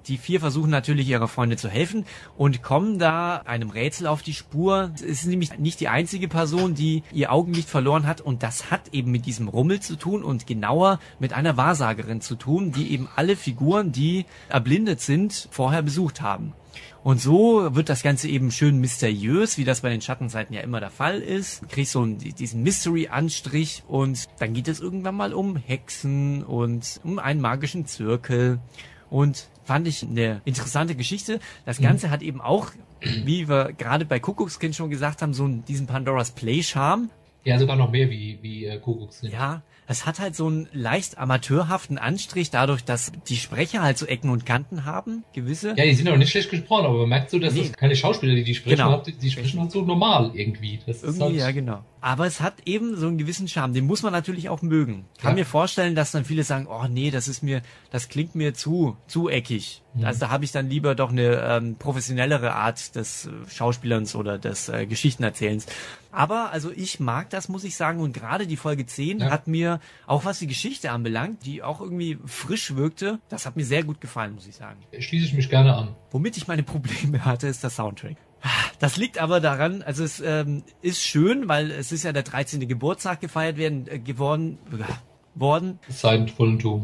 Die vier versuchen natürlich ihrer Freunde zu helfen und kommen da einem Rätsel auf die Spur. Es ist nämlich nicht die einzige Person, die ihr Augenlicht verloren hat und das hat eben mit diesem Rummel zu tun und genauer mit einer Wahrsagerin zu tun, die eben alle Figuren, die erblindet sind, vorher besucht haben. Und so wird das Ganze eben schön mysteriös, wie das bei den Schattenseiten ja immer der Fall ist. Du kriegst so einen, diesen Mystery-Anstrich und dann geht es irgendwann mal um Hexen und um einen magischen Zirkel. Und fand ich eine interessante Geschichte. Das Ganze mhm. hat eben auch, wie wir gerade bei Kuckuckskind schon gesagt haben, so diesen Pandoras Play-Charme. Ja, sogar noch mehr wie, wie äh, Kuckuckskind. Ja, es hat halt so einen leicht amateurhaften Anstrich, dadurch, dass die Sprecher halt so Ecken und Kanten haben, gewisse. Ja, die sind auch nicht schlecht gesprochen, aber man merkt so, dass nee. das keine Schauspieler, die die sprechen, genau. haben, die, die sprechen halt so normal irgendwie. Das irgendwie, ist halt ja, genau. Aber es hat eben so einen gewissen Charme, den muss man natürlich auch mögen. Ich kann ja. mir vorstellen, dass dann viele sagen, oh nee, das ist mir, das klingt mir zu, zu eckig. Mhm. Also da habe ich dann lieber doch eine ähm, professionellere Art des äh, Schauspielerns oder des äh, Geschichtenerzählens. Aber also ich mag das, muss ich sagen, und gerade die Folge zehn ja. hat mir, auch was die Geschichte anbelangt, die auch irgendwie frisch wirkte, das hat mir sehr gut gefallen, muss ich sagen. Schließe ich mich gerne an. Womit ich meine Probleme hatte, ist der Soundtrack. Das liegt aber daran, also es ähm, ist schön, weil es ist ja der dreizehnte Geburtstag gefeiert werden, äh, geworden, äh, worden. Sein Vollentum.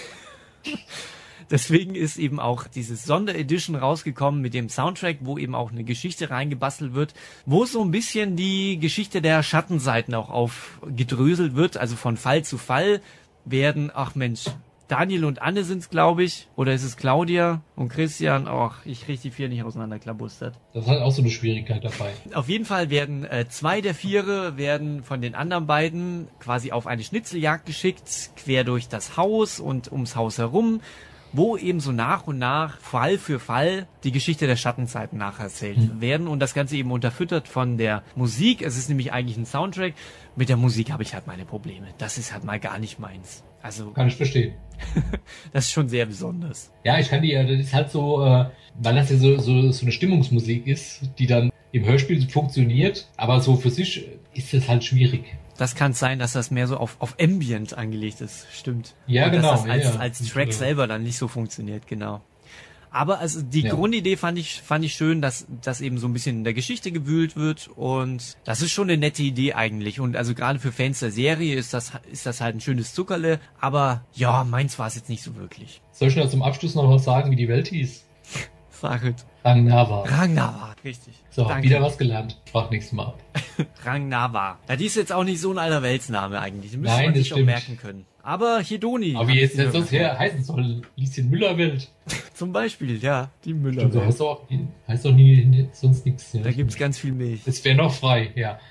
Deswegen ist eben auch diese Sonderedition rausgekommen mit dem Soundtrack, wo eben auch eine Geschichte reingebastelt wird, wo so ein bisschen die Geschichte der Schattenseiten auch aufgedröselt wird, also von Fall zu Fall werden, ach Mensch, Daniel und Anne sind's, glaube ich, oder ist es Claudia und Christian? Ach, ich kriege die vier nicht auseinanderklabustert. Das ist halt auch so eine Schwierigkeit dabei. Auf jeden Fall werden äh, zwei der Viere werden von den anderen beiden quasi auf eine Schnitzeljagd geschickt, quer durch das Haus und ums Haus herum, wo eben so nach und nach, Fall für Fall, die Geschichte der Schattenzeiten nacherzählt mhm. werden und das Ganze eben unterfüttert von der Musik. Es ist nämlich eigentlich ein Soundtrack. Mit der Musik habe ich halt meine Probleme. Das ist halt mal gar nicht meins. Also kann ich verstehen. Das ist schon sehr besonders. Ja, ich kann die, das ist halt so, äh, weil das ja so, so, so eine Stimmungsmusik ist, die dann im Hörspiel funktioniert, aber so für sich ist es halt schwierig. Das kann sein, dass das mehr so auf, auf Ambient angelegt ist, stimmt. Ja, und genau. Dass das als, ja, als ja. Track selber dann nicht so funktioniert, genau. Aber also die ja. Grundidee fand ich fand ich schön, dass dass eben so ein bisschen in der Geschichte gewühlt wird und das ist schon eine nette Idee eigentlich und also gerade für Fans der Serie ist das ist das halt ein schönes Zuckerle, aber ja, meins war es jetzt nicht so wirklich. Soll ich noch zum Abschluss noch was sagen, wie die Welt hieß? Sag es. Rangnawa. Rangnawa, richtig. So, Danke. Wieder was gelernt. Frag nächstes Mal ab. Rangnawa. Ja, die ist jetzt auch nicht so ein Allerweltsname eigentlich. Den müsste Nein, man das sich stimmt. auch merken können. Aber Hedoni. Aber wie jetzt das sonst her heißen soll, Lieschen Müllerwelt. Zum Beispiel, ja, die Stimmt, so Müllerwelt. heißt doch, heißt doch nie, sonst nichts. Ja. Da gibt's ganz viel Milch. Es wäre noch frei, ja.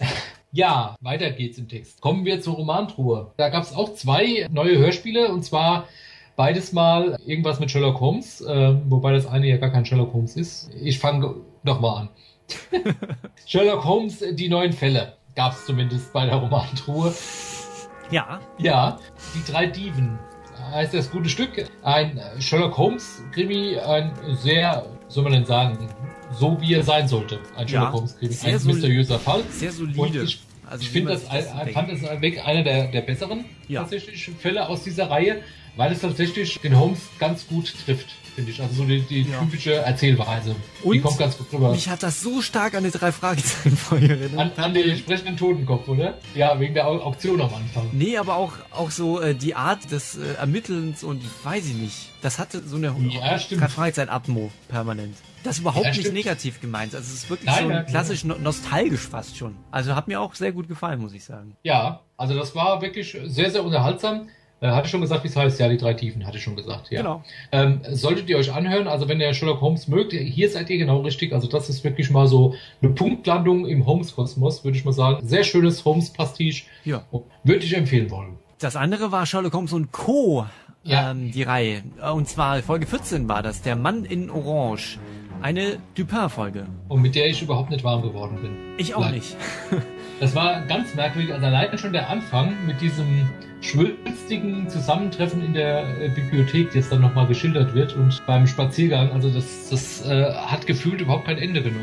Ja, weiter geht's im Text. Kommen wir zur Romantruhe. Da gab's auch zwei neue Hörspiele und zwar beides mal irgendwas mit Sherlock Holmes, äh, wobei das eine ja gar kein Sherlock Holmes ist. Ich fange noch mal an. Sherlock Holmes, die neuen Fälle gab's zumindest bei der Romantruhe. Ja. Ja, die drei Diven heißt das gute Stück. Ein Sherlock Holmes Krimi, ein sehr, soll man denn sagen, so wie er sein sollte. Ein Sherlock Ja, Holmes Krimi, sehr ein sol- mysteriöser Fall. Sehr solide. Und ich, Also ich wie finde man das, sich das ein, denkt. fand das wirklich einer der, der besseren Ja. tatsächlich Fälle aus dieser Reihe, weil es tatsächlich den Holmes ganz gut trifft, finde ich. Also so die, die Ja. typische Erzählweise. Die Und kommt ganz gut rüber. Mich hat das so stark an die drei Fragezeichen vorher erinnert. An, an den entsprechenden Totenkopf, oder? Ja, wegen der Au- Auktion am Anfang. Nee, aber auch, auch so äh, die Art des äh, Ermittelns und weiß ich nicht. Das hatte so eine Ja, stimmt. drei Fragezeichen-Atmo permanent. Das ist überhaupt Ja, nicht stimmt. negativ gemeint. Also es ist wirklich Nein, so nein, klassisch no- nostalgisch fast schon. Also hat mir auch sehr gut gefallen, muss ich sagen. Ja, also das war wirklich sehr, sehr unterhaltsam. Äh, hatte ich schon gesagt, wie es heißt? Ja, die drei Tiefen, hatte ich schon gesagt. Ja. Genau. Ähm, solltet ihr euch anhören, also wenn ihr Sherlock Holmes mögt, hier seid ihr genau richtig. Also das ist wirklich mal so eine Punktlandung im Holmes-Kosmos, würde ich mal sagen. Sehr schönes Holmes-Pastiche. Ja. Würde ich empfehlen wollen. Das andere war Sherlock Holmes und Co. Ja. Ähm, die Reihe. Und zwar Folge vierzehn war das, der Mann in Orange. Eine Dupin-Folge. Und mit der ich überhaupt nicht warm geworden bin. Ich auch Leider. nicht. Das war ganz merkwürdig. Also allein schon der Anfang mit diesem schwülstigen Zusammentreffen in der äh, Bibliothek, das dann nochmal geschildert wird und beim Spaziergang, also das, das äh, hat gefühlt überhaupt kein Ende genommen.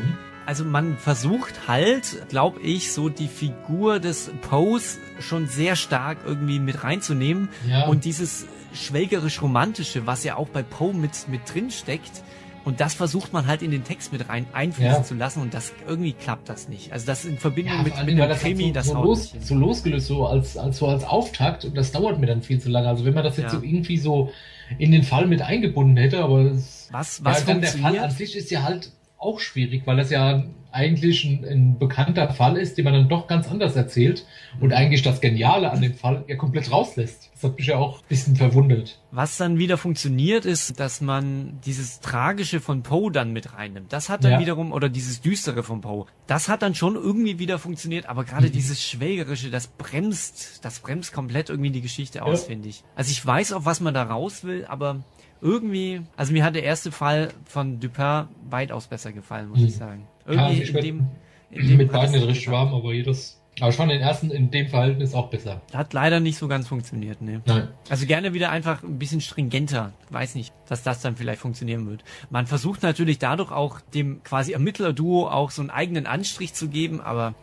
Also man versucht halt, glaube ich, so die Figur des Poes schon sehr stark irgendwie mit reinzunehmen. Ja. Und dieses schwelgerisch-romantische, was ja auch bei Poe mit, mit drin steckt. Und das versucht man halt in den Text mit rein einfließen Ja. zu lassen und das irgendwie klappt das nicht. Also das in Verbindung Ja, mit, vor allen mit Dingen, einem weil das halt Krimi, so, das so, haut los, nicht hin. so losgelöst, so als, als, so als Auftakt und das dauert mir dann viel zu lange. Also wenn man das jetzt Ja. so irgendwie so in den Fall mit eingebunden hätte, aber es, Was, was ja, dann der Fall funktioniert? an sich ist ja halt auch schwierig, weil das ja eigentlich ein, ein bekannter Fall ist, den man dann doch ganz anders erzählt und eigentlich das Geniale an dem Fall ja komplett rauslässt. Das hat mich ja auch ein bisschen verwundert. Was dann wieder funktioniert, ist, dass man dieses Tragische von Poe dann mit reinnimmt. Das hat dann Ja. wiederum, oder dieses Düstere von Poe, das hat dann schon irgendwie wieder funktioniert, aber gerade Mhm. dieses Schwelgerische, das bremst, das bremst komplett irgendwie die Geschichte aus, Ja. finde ich. Also ich weiß auch, was man da raus will, aber irgendwie, also mir hat der erste Fall von Dupin weitaus besser gefallen, muss Mhm. ich sagen. Ja, Irgendwie also ich in werd dem, in dem mit hat beiden es nicht richtig geklappt. warm, aber jedes. Aber ich fand den ersten in dem Verhältnis auch besser. Hat leider nicht so ganz funktioniert, ne. Nein. Also gerne wieder einfach ein bisschen stringenter. Weiß nicht, dass das dann vielleicht funktionieren wird. Man versucht natürlich dadurch auch dem quasi Ermittlerduo auch so einen eigenen Anstrich zu geben, aber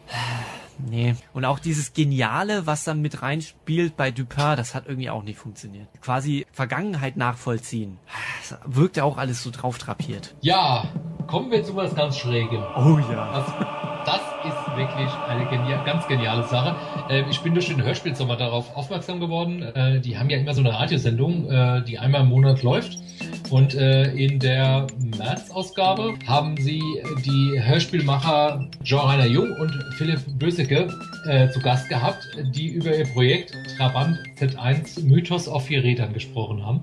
nee. Und auch dieses Geniale, was dann mit reinspielt bei Dupin, das hat irgendwie auch nicht funktioniert. Quasi Vergangenheit nachvollziehen. Das wirkt ja auch alles so drauf drapiert. Ja, kommen wir zu was ganz Schrägem. Oh ja. Das, das ist wirklich eine genia ganz geniale Sache. Ähm, ich bin durch den Hörspielsommer darauf aufmerksam geworden. Äh, die haben ja immer so eine Radiosendung, äh, die einmal im Monat läuft. Und äh, in der März-Ausgabe haben sie die Hörspielmacher Jean-Rainer Jung und Philipp Bösecke äh, zu Gast gehabt, die über ihr Projekt Trabant Z eins Mythos auf vier Rädern gesprochen haben.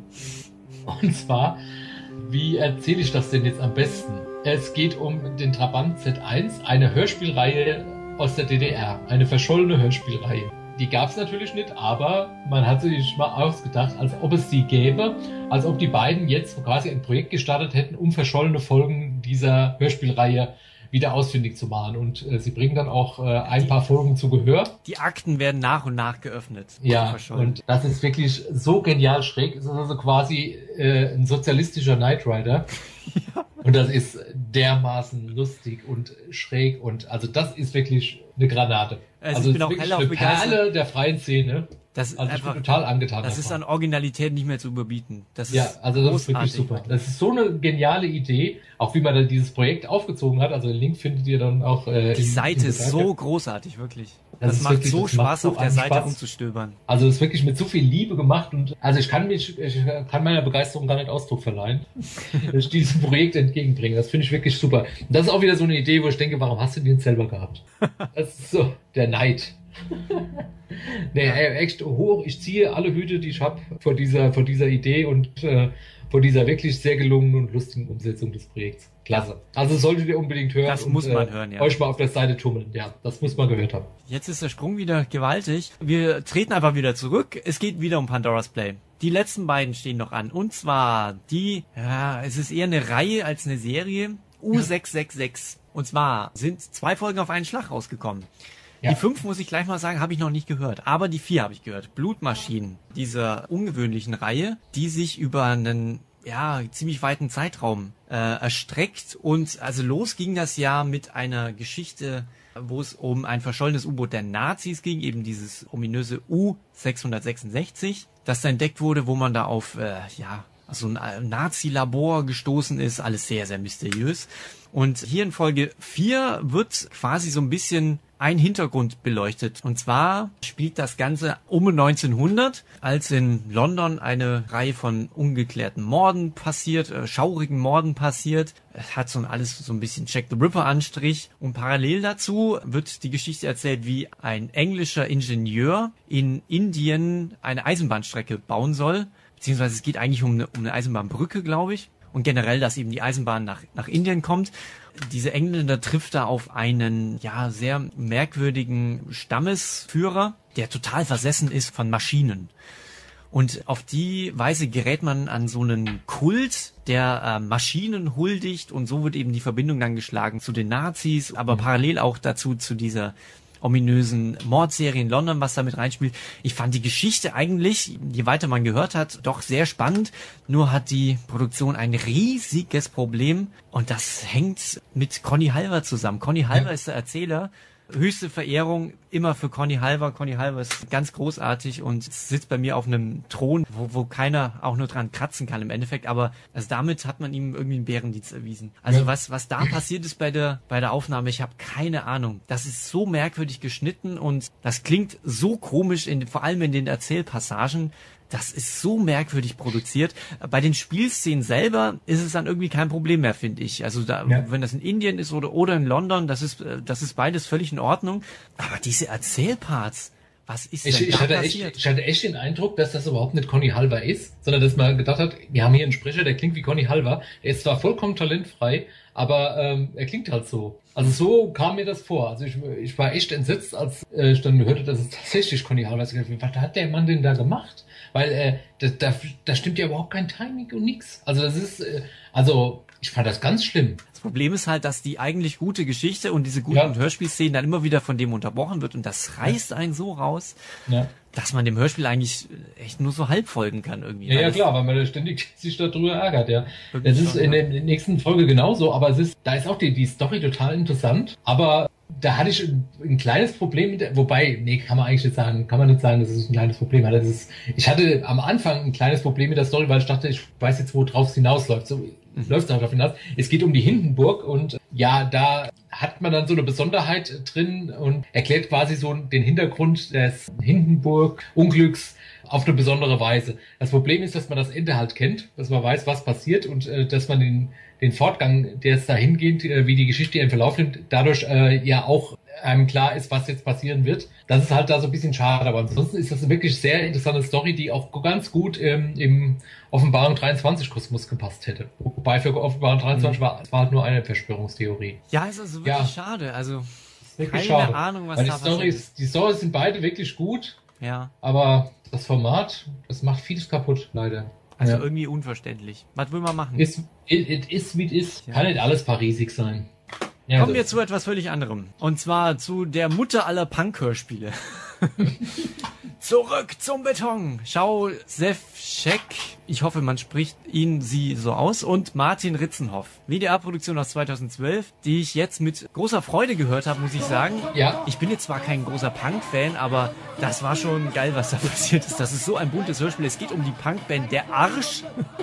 Und zwar, wie erzähle ich das denn jetzt am besten? Es geht um den Trabant Z eins, eine Hörspielreihe aus der D D R, eine verschollene Hörspielreihe. Die gab es natürlich nicht, aber man hat sich mal ausgedacht, als ob es sie gäbe, als ob die beiden jetzt quasi ein Projekt gestartet hätten, um verschollene Folgen dieser Hörspielreihe wieder ausfindig zu machen. Und äh, sie bringen dann auch äh, ein paar Folgen zu Gehör. Die Akten werden nach und nach geöffnet. Ja, Verschollen. und das ist wirklich so genial schräg. Es ist also quasi äh, ein sozialistischer Knight Rider. Ja. Und das ist dermaßen lustig und schräg. Und also das ist wirklich eine Granate. Also, Also ich bin es ist auch wirklich hellauf eine begeistert. Perle der freien Szene. Das ist Also ich einfach, bin total angetan das ist davon. an Originalität nicht mehr zu überbieten. Das Ja, ist also das ist wirklich großartig. super. Das ist so eine geniale Idee, auch wie man da dieses Projekt aufgezogen hat. Also den Link findet ihr dann auch. Äh, Die in, Seite in ist so großartig, wirklich. Das Das, ist macht wirklich- so das macht Spaß, so auf der einen Seite Spaß. rumzustöbern. Also es ist wirklich mit so viel Liebe gemacht und also ich kann mich, ich kann meiner Begeisterung gar nicht Ausdruck verleihen, dass ich diesem Projekt entgegenbringe. Das finde ich wirklich super. Und das ist auch wieder so eine Idee, wo ich denke, warum hast du den selber gehabt? Das ist so der Neid. Nee, ey, echt hoch. Ich ziehe alle Hüte, die ich habe vor dieser, vor dieser Idee und äh, vor dieser wirklich sehr gelungenen und lustigen Umsetzung des Projekts. Klasse. Also solltet ihr unbedingt hören. Das und, muss man äh, hören, ja. Euch mal auf der Seite tummeln. Ja, das muss man gehört haben. Jetzt ist der Sprung wieder gewaltig. Wir treten einfach wieder zurück. Es geht wieder um Pandora's Play. Die letzten beiden stehen noch an. Und zwar die, ja, es ist eher eine Reihe als eine Serie. U sechs sechs sechs. Und zwar sind zwei Folgen auf einen Schlag rausgekommen. Ja. Die fünf, muss ich gleich mal sagen, habe ich noch nicht gehört. Aber die vier habe ich gehört. Blutmaschinen. Dieser ungewöhnlichen Reihe, die sich über einen, ja, ziemlich weiten Zeitraum äh, erstreckt. Und also los ging das ja mit einer Geschichte, wo es um ein verschollenes U-Boot der Nazis ging, eben dieses ominöse U sechs sechsundsechzig, das da entdeckt wurde, wo man da auf, äh, ja, so ein Nazi-Labor gestoßen ist, alles sehr, sehr mysteriös. Und hier in Folge vier wird quasi so ein bisschen ein Hintergrund beleuchtet. Und zwar spielt das Ganze um neunzehnhundert, als in London eine Reihe von ungeklärten Morden passiert, äh, schaurigen Morden passiert. Es hat so alles so ein bisschen Jack the Ripper-Anstrich. Und parallel dazu wird die Geschichte erzählt, wie ein englischer Ingenieur in Indien eine Eisenbahnstrecke bauen soll. Beziehungsweise es geht eigentlich um eine, um eine Eisenbahnbrücke, glaube ich. Und generell, dass eben die Eisenbahn nach, nach Indien kommt. Diese Engländer trifft da auf einen, ja, sehr merkwürdigen Stammesführer, der total versessen ist von Maschinen. Und auf die Weise gerät man an so einen Kult, der äh, Maschinen huldigt. Und so wird eben die Verbindung dann geschlagen zu den Nazis, aber parallel auch dazu zu dieser ominösen Mordserie in London, was da mit reinspielt. Ich fand die Geschichte eigentlich, je weiter man gehört hat, doch sehr spannend. Nur hat die Produktion ein riesiges Problem und das hängt mit Conny Halver zusammen. Conny Halver ja. ist der Erzähler. Höchste Verehrung immer für Conny Halver. Conny Halver ist ganz großartig und sitzt bei mir auf einem Thron, wo, wo keiner auch nur dran kratzen kann im Endeffekt. Aber also damit hat man ihm irgendwie einen Bärendienst erwiesen. Also ja. was was da passiert ist bei der bei der Aufnahme, ich habe keine Ahnung. Das ist so merkwürdig geschnitten und das klingt so komisch, in, vor allem in den Erzählpassagen. Das ist so merkwürdig produziert. Bei den Spielszenen selber ist es dann irgendwie kein Problem mehr, finde ich. Also da, ja. wenn das in Indien ist oder, oder in London, das ist, das ist beides völlig in Ordnung. Aber diese Erzählparts, was ist ich, denn ich da hatte passiert? Echt, ich hatte echt den Eindruck, dass das überhaupt nicht Conny Halver ist, sondern dass man gedacht hat, wir haben hier einen Sprecher, der klingt wie Conny Halver. Er ist zwar vollkommen talentfrei, aber ähm, er klingt halt so. Also so kam mir das vor. Also ich, ich war echt entsetzt, als äh, ich dann hörte, dass es tatsächlich Conny Halver ist. Was hat der Mann denn da gemacht? Weil äh, da, da, da stimmt ja überhaupt kein Timing und nix. Also das ist, äh, also ich fand das ganz schlimm. Das Problem ist halt, dass die eigentlich gute Geschichte und diese guten ja. Hörspielszenen dann immer wieder von dem unterbrochen wird und das reißt ja. einen so raus, ja. dass man dem Hörspiel eigentlich echt nur so halb folgen kann irgendwie. Ja, ja klar, weil man ständig sich darüber ärgert, ja. Es ist schon, in der nächsten Folge genauso, aber es ist, da ist auch die, die Story total interessant, aber da hatte ich ein, ein kleines Problem mit, der, wobei, nee, kann man eigentlich nicht sagen, kann man nicht sagen, dass es ein kleines Problem hat. Das ist, ich hatte am Anfang ein kleines Problem mit der Story, weil ich dachte, ich weiß jetzt, wo drauf es hinausläuft. So mhm. läuft es auch darauf hinaus. Es geht um die Hindenburg und ja, da hat man dann so eine Besonderheit drin und erklärt quasi so den Hintergrund des Hindenburg-Unglücks auf eine besondere Weise. Das Problem ist, dass man das Ende halt kennt, dass man weiß, was passiert und äh, dass man den den Fortgang, der es dahin geht, äh, wie die Geschichte ihren Verlauf nimmt, dadurch äh, ja auch einem klar ist, was jetzt passieren wird. Das ist halt da so ein bisschen schade, aber ansonsten ist das eine wirklich sehr interessante Story, die auch ganz gut ähm, im Offenbarung dreiundzwanzig-Kosmos gepasst hätte. Wobei für Offenbarung dreiundzwanzig mhm. war es war halt nur eine Verschwörungstheorie. Ja, ist also wirklich ja. schade. Also wirklich keine schade. Ahnung, was Weil da die Storys, ist. Die Storys sind beide wirklich gut, ja. aber das Format, das macht vieles kaputt, leider. Also ja. irgendwie unverständlich. Was will man machen? It is, wie es ist. Ja. Kann nicht alles parisig sein. Ja, Kommen so. wir zu etwas völlig anderem. Und zwar zu der Mutter aller Punk-Hörspiele. Zurück zum Beton. Schau Sefcek, ich hoffe, man spricht ihn, sie so aus, und Martin Ritzenhoff. W D R-Produktion aus zweitausendzwölf, die ich jetzt mit großer Freude gehört habe, muss ich sagen. Ja. Ich bin jetzt zwar kein großer Punk-Fan, aber das war schon geil, was da passiert ist. Das ist so ein buntes Hörspiel. Es geht um die Punkband Der Arsch.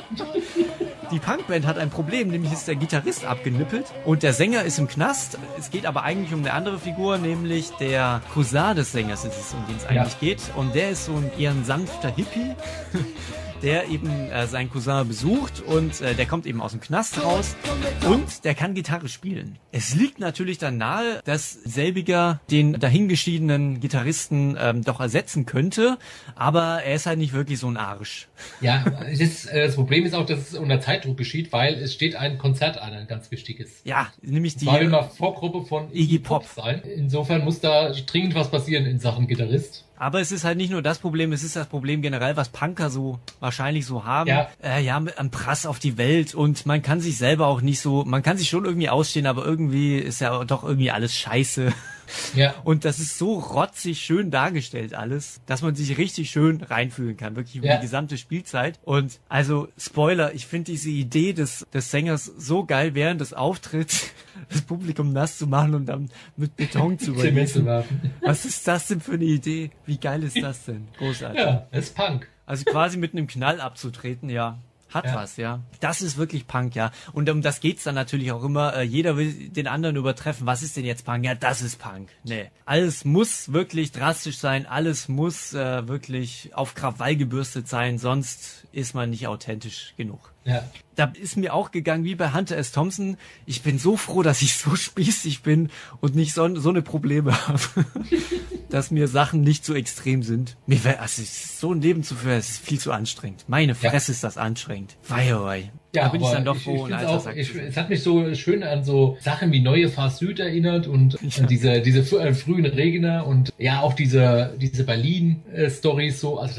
Die Punkband hat ein Problem, nämlich ist der Gitarrist abgenippelt und der Sänger ist im Knast. Es geht aber eigentlich um eine andere Figur, nämlich der Cousin des Sängers ist es, um den es eigentlich ja. geht. Und der ist so ein eher ein sanfter Hippie, der eben äh, seinen Cousin besucht und äh, der kommt eben aus dem Knast raus und der kann Gitarre spielen. Es liegt natürlich dann nahe, dass selbiger den dahingeschiedenen Gitarristen ähm, doch ersetzen könnte, aber er ist halt nicht wirklich so ein Arsch. Ja, es ist, äh, das Problem ist auch, dass es unter Zeitdruck geschieht, weil es steht ein Konzert an, ein ganz wichtiges. Ja, nämlich die... Es war immer Vorgruppe von Iggy Pop sein. Insofern muss da dringend was passieren in Sachen Gitarrist. Aber es ist halt nicht nur das Problem, es ist das Problem generell, was Punker so wahrscheinlich so haben. Ja, äh, ja, ein Prass auf die Welt und man kann sich selber auch nicht so, man kann sich schon irgendwie ausstehen, aber irgendwie ist ja doch irgendwie alles scheiße. Ja. Und das ist so rotzig schön dargestellt alles, dass man sich richtig schön reinfühlen kann, wirklich über ja. die gesamte Spielzeit. Und also, Spoiler, ich finde diese Idee des, des Sängers so geil, während des Auftritts das Publikum nass zu machen und dann mit Beton zu übergießen. Was ist das denn für eine Idee? Wie geil ist das denn? Großartig. Ja, das ist Punk. Also quasi mit einem Knall abzutreten, ja. Hat ja. was, ja. Das ist wirklich Punk, ja. Und um das geht's dann natürlich auch immer. Äh, jeder will den anderen übertreffen. Was ist denn jetzt Punk? Ja, das ist Punk. Nee. Alles muss wirklich drastisch sein. Alles muss äh, wirklich auf Krawall gebürstet sein. Sonst ist man nicht authentisch genug. Ja. Da ist mir auch gegangen wie bei Hunter S. Thompson. Ich bin so froh, dass ich so spießig bin und nicht so, so eine Probleme habe. Dass mir Sachen nicht so extrem sind. Mir wär, also so ein Leben zu führen, es ist viel zu anstrengend. Meine Fresse ja. ist das anstrengend. Wei, oh wei. Ja, da bin ich dann doch ich, froh. Ich auch, ich, es hat mich so schön an so Sachen wie Neue Fast Süd erinnert und ja. an diese, diese frühen Regner und ja auch diese, diese Berlin-Stories so. Also das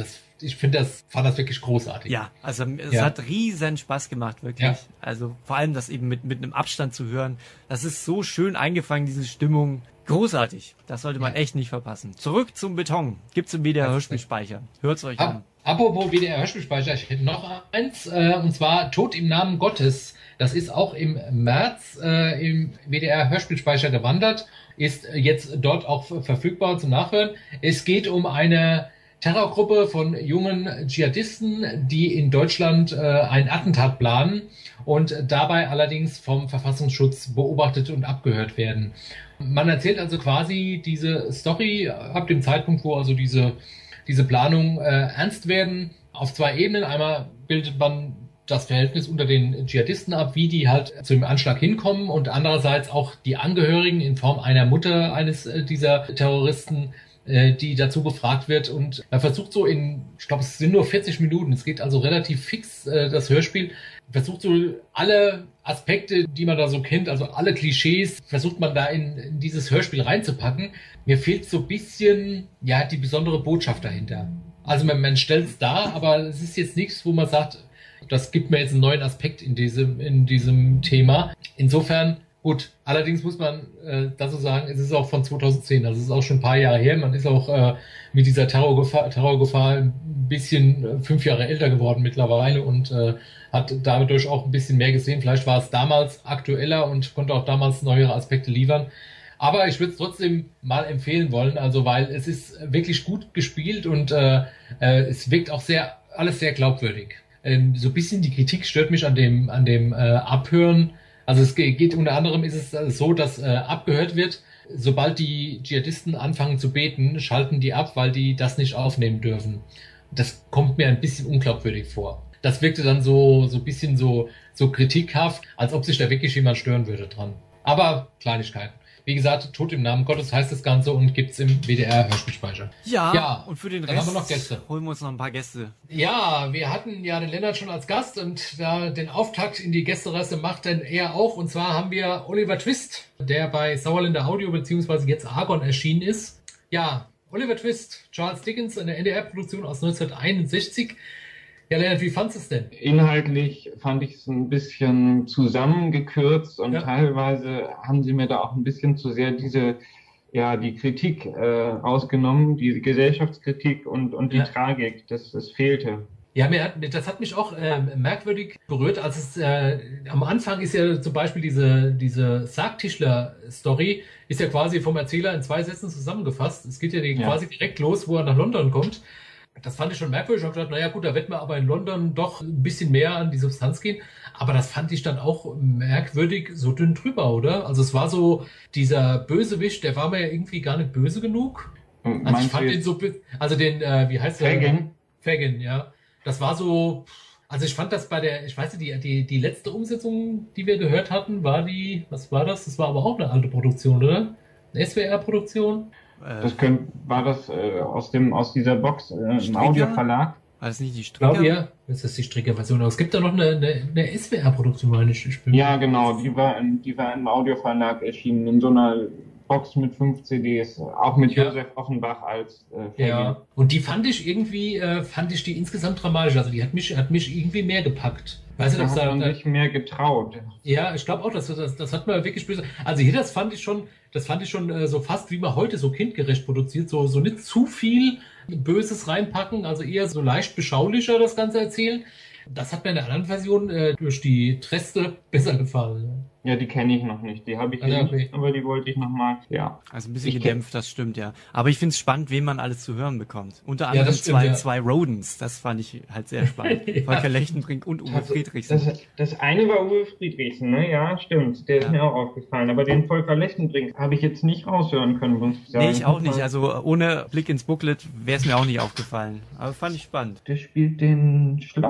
ich finde das, fand das wirklich großartig. Ja, also es Ja. hat riesen Spaß gemacht, wirklich. Ja. Also vor allem das eben mit, mit einem Abstand zu hören. Das ist so schön eingefangen, diese Stimmung. Großartig. Das sollte man Ja. echt nicht verpassen. Zurück zum Beton. Gibt's im W D R-Hörspielspeicher. Hört's euch Ap an. Apropos W D R-Hörspielspeicher, ich hätte noch eins, äh, und zwar Tod im Namen Gottes. Das ist auch im März äh, im W D R-Hörspielspeicher gewandert, ist jetzt dort auch ver- verfügbar zum Nachhören. Es geht um eine Terrorgruppe von jungen Dschihadisten, die in Deutschland äh, ein Attentat planen und dabei allerdings vom Verfassungsschutz beobachtet und abgehört werden. Man erzählt also quasi diese Story ab dem Zeitpunkt, wo also diese, diese Planungen äh, ernst werden, auf zwei Ebenen. Einmal bildet man das Verhältnis unter den Dschihadisten ab, wie die halt zu dem Anschlag hinkommen, und andererseits auch die Angehörigen in Form einer Mutter eines äh, dieser Terroristen, äh, die dazu befragt wird, und man versucht so in, ich glaube, es sind nur vierzig Minuten, es geht also relativ fix, äh, das Hörspiel, versucht so alle Aspekte, die man da so kennt, also alle Klischees, versucht man da in, in dieses Hörspiel reinzupacken. Mir fehlt so ein bisschen, ja, die besondere Botschaft dahinter. Also man, man stellt es dar, aber es ist jetzt nichts, wo man sagt, das gibt mir jetzt einen neuen Aspekt in diesem, in diesem Thema. Insofern, gut, allerdings muss man äh, dazu sagen, es ist auch von zweitausendzehn, also es ist auch schon ein paar Jahre her. Man ist auch äh, mit dieser Terrorgefahr, Terrorgefahr ein bisschen äh, fünf Jahre älter geworden mittlerweile und äh, hat dadurch auch ein bisschen mehr gesehen. Vielleicht war es damals aktueller und konnte auch damals neuere Aspekte liefern. Aber ich würde es trotzdem mal empfehlen wollen, also weil es ist wirklich gut gespielt und äh, äh, es wirkt auch sehr, alles sehr glaubwürdig. Ähm, so ein bisschen die Kritik stört mich an dem, an dem äh, Abhören. Also es ge- geht unter anderem ist es äh, so, dass äh, abgehört wird. Sobald die Dschihadisten anfangen zu beten, schalten die ab, weil die das nicht aufnehmen dürfen. Das kommt mir ein bisschen unglaubwürdig vor. Das wirkte dann so, so ein bisschen so, so kritikhaft, als ob sich da wirklich jemand stören würde dran. Aber Kleinigkeiten. Wie gesagt, Tod im Namen Gottes heißt das Ganze und gibt's im W D R-Hörspielspeicher. Ja, Ja, und für den dann Rest haben wir noch Gäste. holen wir uns noch ein paar Gäste. Ja, wir hatten ja den Lennart schon als Gast und da den Auftakt in die Gästereste macht dann er auch. Und zwar haben wir Oliver Twist, der bei Sauerländer Audio beziehungsweise jetzt Argon erschienen ist. Ja, Oliver Twist, Charles Dickens, eine N D R-Produktion aus neunzehnhunderteinundsechzig. Ja, Lennart, wie fandst du es denn? Inhaltlich fand ich es ein bisschen zusammengekürzt und Ja. teilweise haben sie mir da auch ein bisschen zu sehr diese, ja, die Kritik äh, rausgenommen, die Gesellschaftskritik und, und die Ja. Tragik, das, das fehlte. Ja, mir hat, das hat mich auch ähm, merkwürdig berührt, als es äh, am Anfang ist ja zum Beispiel diese, diese Sargtischler-Story, ist ja quasi vom Erzähler in zwei Sätzen zusammengefasst. Es geht ja, Ja. quasi direkt los, wo er nach London kommt. Das fand ich schon merkwürdig. Ich habe gedacht, naja gut, da wird man aber in London doch ein bisschen mehr an die Substanz gehen. Aber das fand ich dann auch merkwürdig so dünn drüber, oder? Also es war so, dieser Bösewicht, der war mir ja irgendwie gar nicht böse genug. Also ich Meinst du fand den jetzt so, bi- also den, äh, wie heißt der? Fagin? Fagin, ja. Das war so, also ich fand das bei der, ich weiß nicht, die, die, die letzte Umsetzung, die wir gehört hatten, war die, was war das? Das war aber auch eine alte Produktion, oder? Eine S W R-Produktion? Äh, Das könnt, war das äh, aus dem aus dieser Box äh, im Stricker? Audioverlag? war das nicht die Ich glaube Stricker? ja, das ist die Stricker-Version. Aber es gibt da noch eine, eine, eine S W R-Produktion, meine ich. ich bin Ja, genau, die war, in, die war im Audioverlag erschienen, in so einer Box mit fünf C Ds, auch mit Ja. Josef Offenbach als äh, Fagin. Ja, und die fand ich irgendwie, äh, fand ich die insgesamt dramatisch. Also die hat mich, hat mich irgendwie mehr gepackt. Weiß nicht, Da ob hat da, man da, sich mehr getraut. ja, ich glaube auch, dass das, das hat man wirklich böse. Also hier, das fand ich schon, das fand ich schon äh, so fast, wie man heute so kindgerecht produziert, so, so nicht zu viel Böses reinpacken, also eher so leicht beschaulicher das Ganze erzählen. Das hat mir in der anderen Version äh, durch die Treste besser gefallen. Ja, die kenne ich noch nicht. Die habe ich Ah, hier ja, okay. nicht, aber die wollte ich nochmal, ja. Also ein bisschen Ich gedämpft, das stimmt, ja. Aber ich find's spannend, wen man alles zu hören bekommt. Unter Ja, anderem das stimmt, zwei, ja. zwei Rodens, das fand ich halt sehr spannend. Ja. Volker Lechtenbrink und Uwe Friedrichsen. Das, das eine war Uwe Friedrichsen, ne? Ja, stimmt. Der ist Ja. mir auch aufgefallen. Aber den Volker Lechtenbrink habe ich jetzt nicht raushören können, muss ich sagen. Nee, ich auch nicht. Also ohne Blick ins Booklet wäre es mir auch nicht aufgefallen. Aber fand ich spannend. Der spielt den Schlauberger.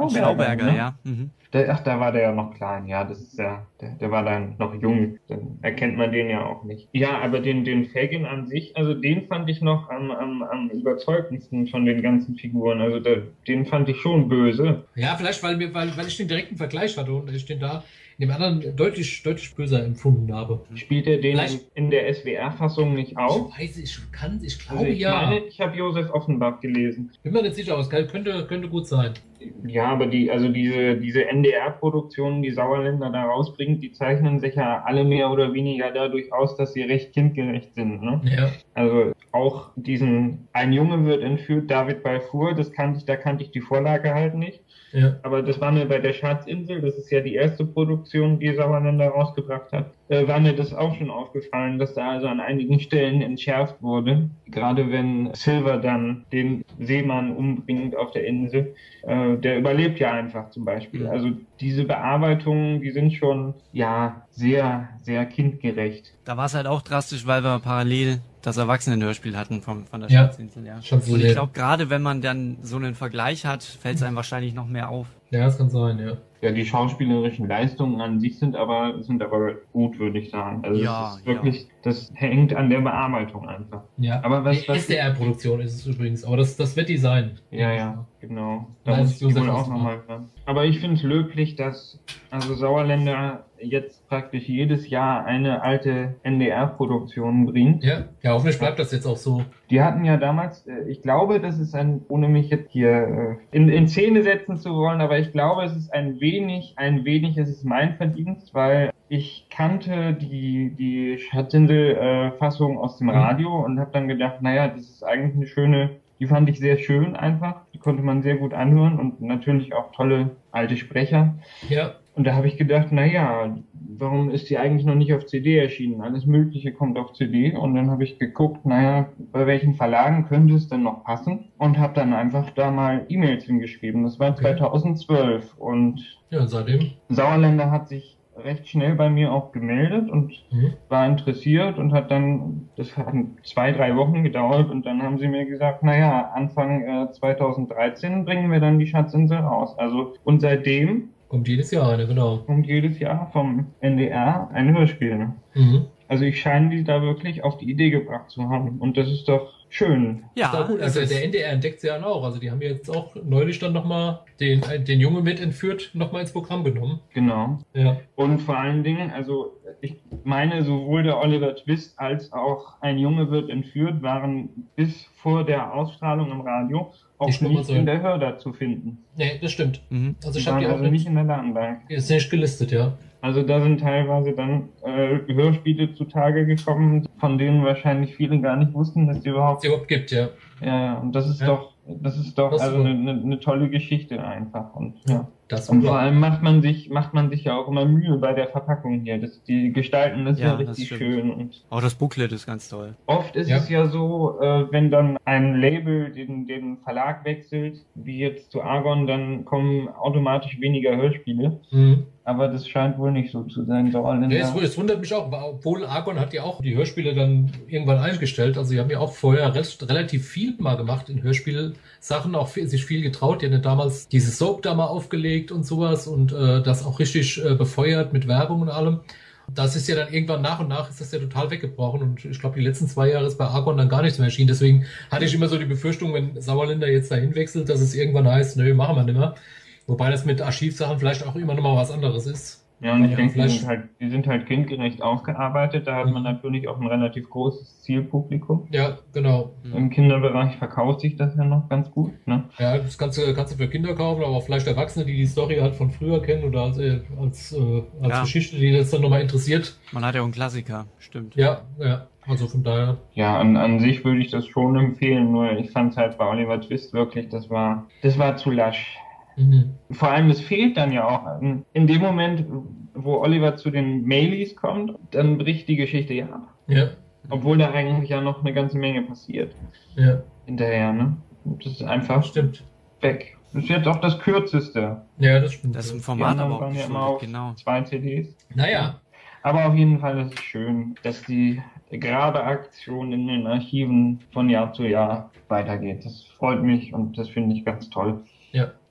Froberger, ne? ja. Mhm. Der, ach, da war der ja noch klein, ja, das ist ja, der, der war dann noch jung, dann erkennt man den ja auch nicht. Ja, aber den, den Fagin an sich, also den fand ich noch am, am, am überzeugendsten von den ganzen Figuren, also der, den fand ich schon böse. Ja, vielleicht, weil, mir, weil, weil ich den direkten Vergleich hatte und ich den da in dem anderen deutlich, deutlich böser empfunden habe. Spielt er den Vielleicht- in der S W R-Fassung nicht auch? Ich weiß, ich kann, ich glaube Also ich ja. meine, ich habe Josef Offenbach gelesen. Bin mir nicht sicher, aber es könnte, könnte gut sein. Ja, aber die, also diese, diese N D R-Produktionen, die Sauerländer da rausbringt, die zeichnen sich ja alle mehr oder weniger dadurch aus, dass sie recht kindgerecht sind, ne? Ja. Also auch diesen, ein Junge wird entführt, David Balfour, das kannte ich, da kannte ich die Vorlage halt nicht. Ja. Aber das war mir bei der Schatzinsel, das ist ja die erste Produktion, die Sauerländer rausgebracht hat, äh, war mir das auch schon aufgefallen, dass da also an einigen Stellen entschärft wurde. Gerade wenn Silver dann den Seemann umbringt auf der Insel, äh, der überlebt ja einfach zum Beispiel. Also diese Bearbeitungen, die sind schon, ja, sehr, sehr kindgerecht. Da war es halt auch drastisch, weil wir parallel das Erwachsenenhörspiel hatten vom, von der Ja. Schatzinsel, ja. Schon so Und ich sehr. glaube, gerade wenn man dann so einen Vergleich hat, fällt es einem wahrscheinlich noch mehr auf. Ja, das kann sein, ja. Ja, die schauspielerischen Leistungen an sich sind aber, sind aber gut, würde ich sagen. Also Ja, es ist wirklich, das hängt an der Bearbeitung einfach. Ja. Aber was- Die was- S D R-Produktion ist es übrigens, aber das, das wird die sein. Ja, ja, genau. Da Nein, muss das ich ist die wohl Josef auch Offenbach. nochmal hören. Aber ich finde es löblich, dass also Sauerländer jetzt praktisch jedes Jahr eine alte N D R-Produktion bringt. Ja, ja, hoffentlich bleibt das jetzt auch so. Die hatten ja damals, äh, ich glaube, das ist ein, ohne mich jetzt hier äh, in, in Szene setzen zu wollen, aber ich glaube, es ist ein wenig, ein wenig, es ist mein Verdienst, weil ich kannte die, die Schatzinsel-Fassung aus dem Mhm. Radio und habe dann gedacht, naja, das ist eigentlich eine schöne, die fand ich sehr schön einfach, die konnte man sehr gut anhören und natürlich auch tolle alte Sprecher. Ja, Und da habe ich gedacht, naja, warum ist die eigentlich noch nicht auf C D erschienen? Alles Mögliche kommt auf C D. Und dann habe ich geguckt, naja, bei welchen Verlagen könnte es denn noch passen? Und habe dann einfach da mal E-Mails hingeschrieben. Das war Okay. zweitausendzwölf. Und ja, und seitdem. Sauerländer hat sich recht schnell bei mir auch gemeldet und Mhm. war interessiert und hat dann, das hat zwei, drei Wochen gedauert und dann haben sie mir gesagt, naja, Anfang äh, zweitausenddreizehn bringen wir dann die Schatzinsel raus. Also, und seitdem Kommt jedes Jahr eine, genau. kommt jedes Jahr vom N D R ein Hörspiel. Ne? Mhm. Also ich scheine die da wirklich auf die Idee gebracht zu haben. Und das ist doch schön. Ja, Ist doch gut. es Also ist- der N D R entdeckt sie ja auch. Also die haben jetzt auch neulich dann nochmal den, den Junge mit entführt, nochmal ins Programm genommen. Genau. Ja. Und vor allen Dingen, also ich meine, sowohl der Oliver Twist als auch Ein Junge wird entführt waren bis vor der Ausstrahlung im Radio auch Nicht nicht nummeriert. in der Hörder zu finden. Nee, das stimmt. Mhm. Also Die ich habe waren die auch also nicht nicht, in der Datenbank. ist nicht gelistet, ja. Also da sind teilweise dann äh, Hörspiele zutage gekommen, von denen wahrscheinlich viele gar nicht wussten, dass die überhaupt. Es überhaupt gibt, ja. Ja, ja, und das ist Ja. doch, das ist doch Das ist also super. eine, eine, eine tolle Geschichte einfach. Und ja. Das Und war vor allem macht man sich, macht man sich ja auch immer Mühe bei der Verpackung hier. Das, die gestalten das ja, Ja, das richtig stimmt. schön. Und Auch das Booklet ist ganz toll. oft ist Ja. es ja so, äh, wenn dann ein Label den, den Verlag wechselt, wie jetzt zu Argon, dann kommen automatisch weniger Hörspiele. Mhm. Aber das scheint wohl nicht so zu sein. Sauerländer. Ja, es, es wundert mich auch, obwohl Argon hat ja auch die Hörspiele dann irgendwann eingestellt. Also sie haben ja auch vorher recht, relativ viel mal gemacht in Hörspielsachen, auch viel, sich viel getraut. Die haben ja damals diese Soap da mal aufgelegt und sowas und äh, das auch richtig äh, befeuert mit Werbung und allem. Das ist ja dann irgendwann nach und nach ist das ja total weggebrochen und ich glaube, die letzten zwei Jahre ist bei Argon dann gar nichts mehr erschienen. Deswegen hatte ich immer so die Befürchtung, wenn Sauerländer jetzt dahin wechselt, dass es irgendwann heißt, nö, machen wir nicht mehr. Wobei das mit Archivsachen vielleicht auch immer noch mal was anderes ist. Ja, und ich Ja, denke, die vielleicht- sind, halt, die sind halt kindgerecht aufgearbeitet. Da hat man natürlich auch ein relativ großes Zielpublikum. Ja, genau. Im Kinderbereich verkauft sich das ja noch ganz gut. Ne? Ja, das kannst du, kannst du für Kinder kaufen, aber auch vielleicht Erwachsene, die die Story halt von früher kennen oder als, äh, als, äh, als Ja. Geschichte, die das dann nochmal interessiert. Man hat ja auch einen Klassiker, stimmt. Ja, ja. Also von daher. Ja, an, an sich würde ich das schon empfehlen, nur ich fand es halt bei Oliver Twist wirklich, das war, das war zu lasch. Mhm. Vor allem, es fehlt dann ja auch in, in dem Moment, wo Oliver zu den Mailies kommt, dann bricht die Geschichte ja ab. Ja, Obwohl da eigentlich ja noch eine ganze Menge passiert ja. hinterher, ne? Und das ist einfach Stimmt. weg. Das ist jetzt auch das kürzeste. Ja, das stimmt. Das ist im Die Format anderen aber auch waren ja immer geschuldet, auf genau. zwei C Ds. Naja. Aber auf jeden Fall ist es schön, dass die Grabeaktion in den Archiven von Jahr zu Jahr weitergeht. Das freut mich und das finde ich ganz toll. Ja.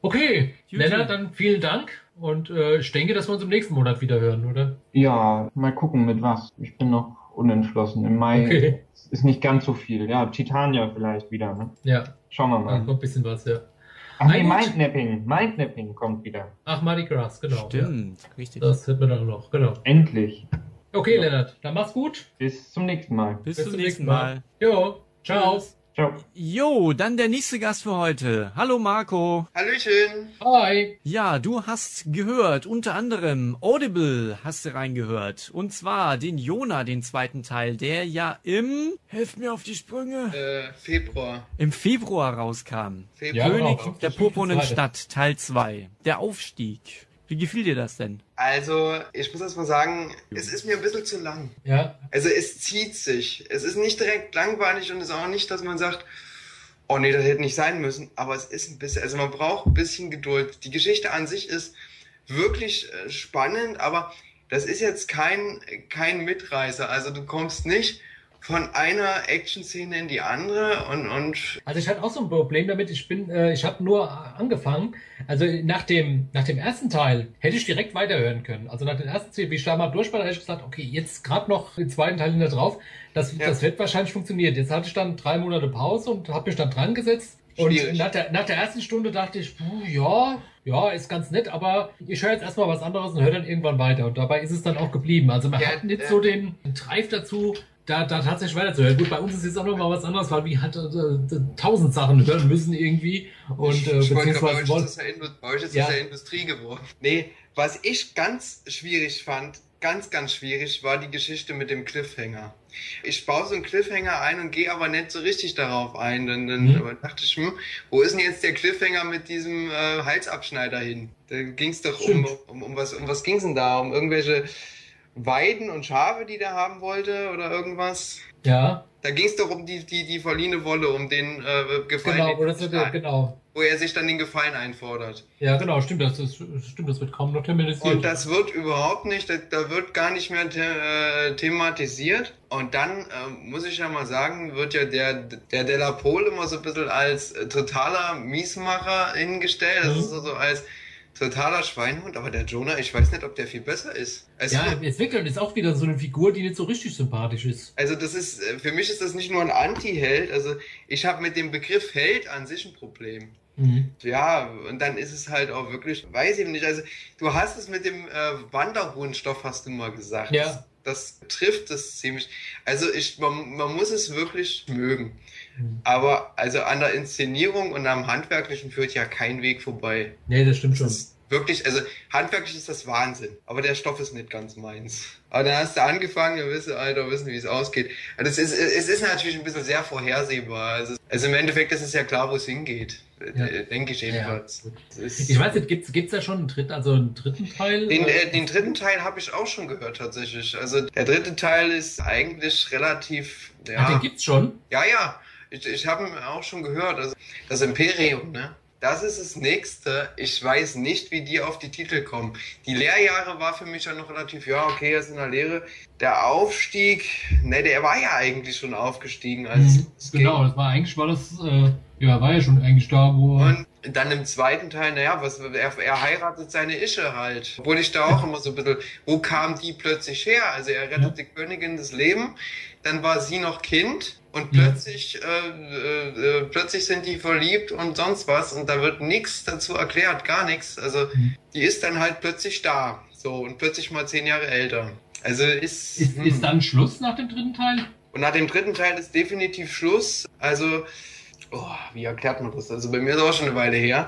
Okay, Gut. Lennart, dann vielen Dank und äh, ich denke, dass wir uns im nächsten Monat wieder hören, oder? Ja, mal gucken mit was. Ich bin noch unentschlossen. Im Mai Okay. ist nicht ganz so viel. Ja, Titania vielleicht wieder, ne? Ja, Schauen wir da mal. kommt ein bisschen was, ja. Ach nee, Na gut. Mindmapping. Mindmapping kommt wieder. Ach, Mardi Gras, genau. Stimmt, richtig. Ja. Das hört man dann noch, genau. Endlich. Okay, Lennart, dann mach's gut. Bis zum nächsten Mal. Bis, zum nächsten Mal. Jo, ciao. Tschüss. Ciao. Jo, dann der nächste Gast für heute. Hallo Marco. Hallöchen. Hi. Ja, du hast gehört, unter anderem Audible hast du reingehört. Und zwar den Jona, den zweiten Teil, der ja im, helft mir auf die Sprünge, Äh, Februar. im Februar rauskam. Februar. Ja, genau. König der purpurnen Stadt, Teil zwei. Der Aufstieg. Wie gefiel dir das denn? Also, ich muss erst mal sagen, es ist mir ein bisschen zu lang. Ja, Also, es zieht sich. Es ist nicht direkt langweilig und es ist auch nicht, dass man sagt, oh nee, das hätte nicht sein müssen. Aber es ist ein bisschen, also man braucht ein bisschen Geduld. Die Geschichte an sich ist wirklich äh, spannend, aber das ist jetzt kein, kein Mitreißer. Also, du kommst nicht von einer Action-Szene in die andere und, und also ich hatte auch so ein Problem damit. Ich bin, äh, ich habe nur angefangen. Also nach dem, nach dem ersten Teil hätte ich direkt weiterhören können. Also nach dem ersten Teil, wie ich da mal durch war, hätte ich gesagt, okay, jetzt gerade noch den zweiten Teil hinter drauf. Das, Ja. das wird wahrscheinlich funktionieren. Jetzt hatte ich dann drei Monate Pause und habe mich dann dran gesetzt. Und Schwierig. nach der, nach der ersten Stunde dachte ich, puh, ja, ja, ist ganz nett, aber ich höre jetzt erstmal was anderes und höre dann irgendwann weiter. Und dabei ist es dann auch geblieben. Also man Ja, hat nicht äh, so den Drive dazu, da, da tatsächlich weiterzuhören. Gut, bei uns ist jetzt auch nochmal was anderes, weil wir halt äh, tausend Sachen hören müssen irgendwie. Und äh, ich wollte gerade, bei beziehungsweise euch wollen. ist das ja, Indu- bei euch ist Ja. das ja Industrie geworden. Nee, was ich ganz schwierig fand, ganz, ganz schwierig, war die Geschichte mit dem Cliffhanger. Ich baue so einen Cliffhanger ein und gehe aber nicht so richtig darauf ein. Dann, dann Mhm. dachte ich, hm, wo ist denn jetzt der Cliffhanger mit diesem äh, Halsabschneider hin? Da ging es doch um, Stimmt. um, um was, um was ging es denn da? Um irgendwelche Weiden und Schafe, die der haben wollte oder irgendwas? Ja, Da ging es doch um die, die, die verliehene Wolle, um den äh, Gefallen, genau, den- oder so, genau. wo er sich dann den Gefallen einfordert. Ja, genau, stimmt, das, das stimmt, das wird kaum noch thematisiert. Und das wird überhaupt nicht, da, da wird gar nicht mehr the, äh, thematisiert. Und dann, äh, muss ich ja mal sagen, wird ja der, der Della Pol immer so ein bisschen als äh, totaler Miesmacher hingestellt. Das Mhm. ist so, so als totaler Schweinhund. Aber der Jonah, ich weiß nicht, ob der viel besser ist. Also, Ja, es wirkt dann ist auch wieder so eine Figur, die nicht so richtig sympathisch ist. also das ist, äh, für mich ist das nicht nur ein Anti-Held. Also ich habe mit dem Begriff Held an sich ein Problem. Mhm. Ja, und dann ist es halt auch wirklich, weiß ich nicht, also du hast es mit dem äh, Wanderhundstoff, hast du mal gesagt. Ja. Das, das trifft es ziemlich. Also ich, man, man muss es wirklich mögen. Mhm. Aber also an der Inszenierung und am Handwerklichen führt ja kein Weg vorbei. Nee, das stimmt schon. Das ist wirklich, also handwerklich ist das Wahnsinn. Aber der Stoff ist nicht ganz meins. Aber dann hast du angefangen, wir wissen, Alter, wissen, wie es ausgeht. Also es ist, es ist natürlich ein bisschen sehr vorhersehbar. Also, also im Endeffekt ist es ja klar, wo es hingeht. Ja. Äh, Denke ich jedenfalls. Es ist- Ich weiß nicht, gibt's, gibt's da schon einen dritten, also einen dritten Teil? Den, Äh, äh, den dritten Teil habe ich auch schon gehört tatsächlich. Also der dritte Teil ist eigentlich relativ, Ach, ja, den gibt's schon? ja, ja. Ich, ich habe ihn auch schon gehört. Also das Imperium, ne? Das ist das Nächste. Ich weiß nicht, wie die auf die Titel kommen. Die Lehrjahre war für mich ja noch relativ, ja, okay, er ist in der Lehre. Der Aufstieg, ne, der war ja eigentlich schon aufgestiegen. Als Mhm. es Genau, ging. das war eigentlich, war das, äh, ja, war ja schon eigentlich da, wo. Und dann im zweiten Teil, naja, was, er, er heiratet seine Ische halt. Obwohl ich da auch immer so ein bisschen, wo kam die plötzlich her? Also er rettet Ja. die Königin das Leben, dann war sie noch Kind und Ja. plötzlich, äh, äh, äh, plötzlich sind die verliebt und sonst was und da wird nichts dazu erklärt, gar nichts. Also Mhm. die ist dann halt plötzlich da, so und plötzlich mal zehn Jahre älter. Also ist, ist, hm. ist dann Schluss nach dem dritten Teil? Und nach dem dritten Teil ist definitiv Schluss. Also, oh, wie erklärt man das? Also bei mir ist es auch schon eine Weile her.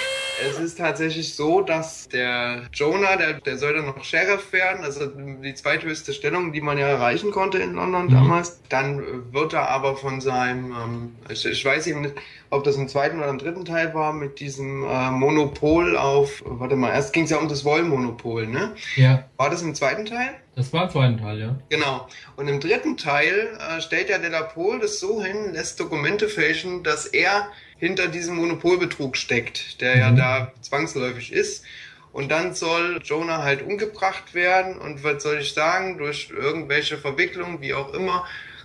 Es ist tatsächlich so, dass der Jonah, der, der soll dann noch Sheriff werden, also die zweithöchste Stellung, die man ja erreichen konnte in London Mhm. damals. Dann wird er aber von seinem, ähm, ich, ich weiß eben nicht, ob das im zweiten oder im dritten Teil war, mit diesem äh, Monopol auf, warte mal, erst ging es ja um das Wollmonopol, ne? Ja, War das im zweiten Teil? das war im zweiten Teil, ja. Genau. Und im dritten Teil äh, stellt ja Della Pol das so hin, lässt Dokumente fälschen, dass er hinter diesem Monopolbetrug steckt, der ja Mhm. da zwangsläufig ist. Und dann soll Jonah halt umgebracht werden und was soll ich sagen, durch irgendwelche Verwicklungen, wie auch immer,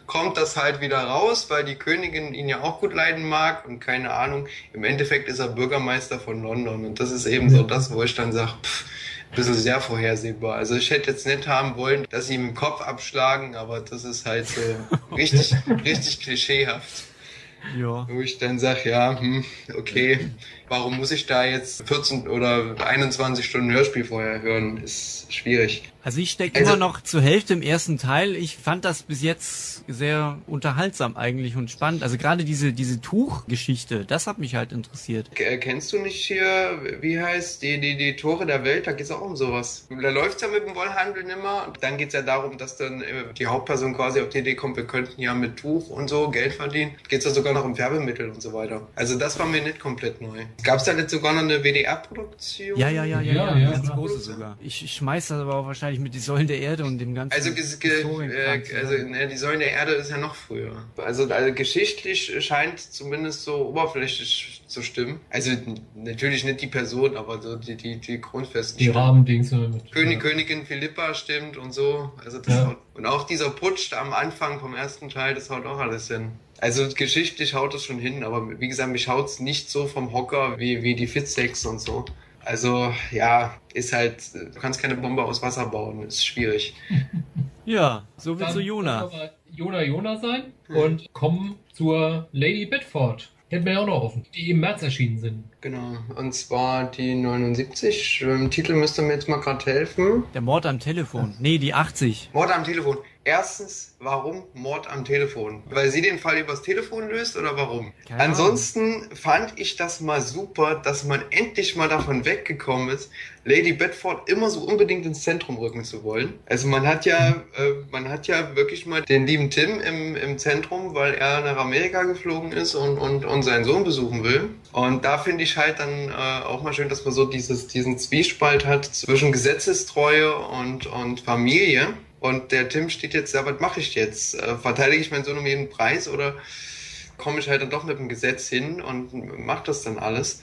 kommt das halt wieder raus, weil die Königin ihn ja auch gut leiden mag und keine Ahnung, im Endeffekt ist er Bürgermeister von London und das ist eben so das, wo ich dann sage, pff, ein bisschen sehr vorhersehbar. Also ich hätte jetzt nicht haben wollen, dass sie ihm den Kopf abschlagen, aber das ist halt so richtig, richtig klischeehaft. Ja. Wo ich dann sage, ja, hm, okay, warum muss ich da jetzt vierzehn oder einundzwanzig Stunden Hörspiel vorher hören? Ist schwierig. Also ich stecke Also- immer noch zur Hälfte im ersten Teil. Ich fand das bis jetzt sehr unterhaltsam eigentlich und spannend. Also gerade diese diese Tuchgeschichte, das hat mich halt interessiert. K- Kennst du nicht hier, wie heißt die, die, die Tore der Welt? Da geht's auch um sowas. Da läuft's ja mit dem Wollhandel nimmer. Und dann geht's ja darum, dass dann äh, die Hauptperson quasi auf die Idee kommt, wir könnten ja mit Tuch und so Geld verdienen. Geht's ja sogar noch um Werbemittel und so weiter. Also das war mir nicht komplett neu. Gab's da jetzt sogar noch eine W D R-Produktion? Ja, ja, ja, ja, Ja, ja, ja, ganz klar. große sogar. Ich, ich schmeiß das aber auch wahrscheinlich mit die Säulen der Erde und dem ganzen Also, ges- ge- Historienkram äh, zusammen. also ne, die Säulen der Erde ist ja noch früher. Also, also geschichtlich scheint zumindest so oberflächlich zu stimmen. Also n- natürlich nicht die Person, aber so die, die, die Grundfesten Die stimmen. Rahmendings. Mit, König, ja. Königin Philippa stimmt und so. Also das Ja. haut, und auch dieser Putsch am Anfang vom ersten Teil, das haut auch alles hin. Also geschichtlich haut das schon hin, aber wie gesagt, mich haut's nicht so vom Hocker wie, wie die Fitzeks und so. Also ja, ist halt, du kannst keine Bombe aus Wasser bauen, ist schwierig. Ja, so viel Dann zu Jona. lassen wir mal Jona Jona sein und kommen zur Lady Bedford. Hätten wir ja auch noch offen, die im März erschienen sind. Genau, und zwar die neunundsiebzig. Im Titel müsste mir jetzt mal gerade helfen. Der Mord am Telefon. Nee, die achtzig. Mord am Telefon. Erstens, warum Mord am Telefon? Weil sie den Fall übers Telefon löst oder warum? Keine Ahnung. Ansonsten fand ich das mal super, dass man endlich mal davon weggekommen ist, Lady Bedford immer so unbedingt ins Zentrum rücken zu wollen. Also man hat ja, äh, man hat ja wirklich mal den lieben Tim im, im Zentrum, weil er nach Amerika geflogen ist und, und, und seinen Sohn besuchen will. Und da finde ich halt dann äh, auch mal schön, dass man so dieses, diesen Zwiespalt hat zwischen Gesetzestreue und, und Familie. Und der Tim steht jetzt, ja, was mache ich jetzt? Äh, verteidige ich meinen Sohn um jeden Preis oder komme ich halt dann doch mit dem Gesetz hin und mache das dann alles?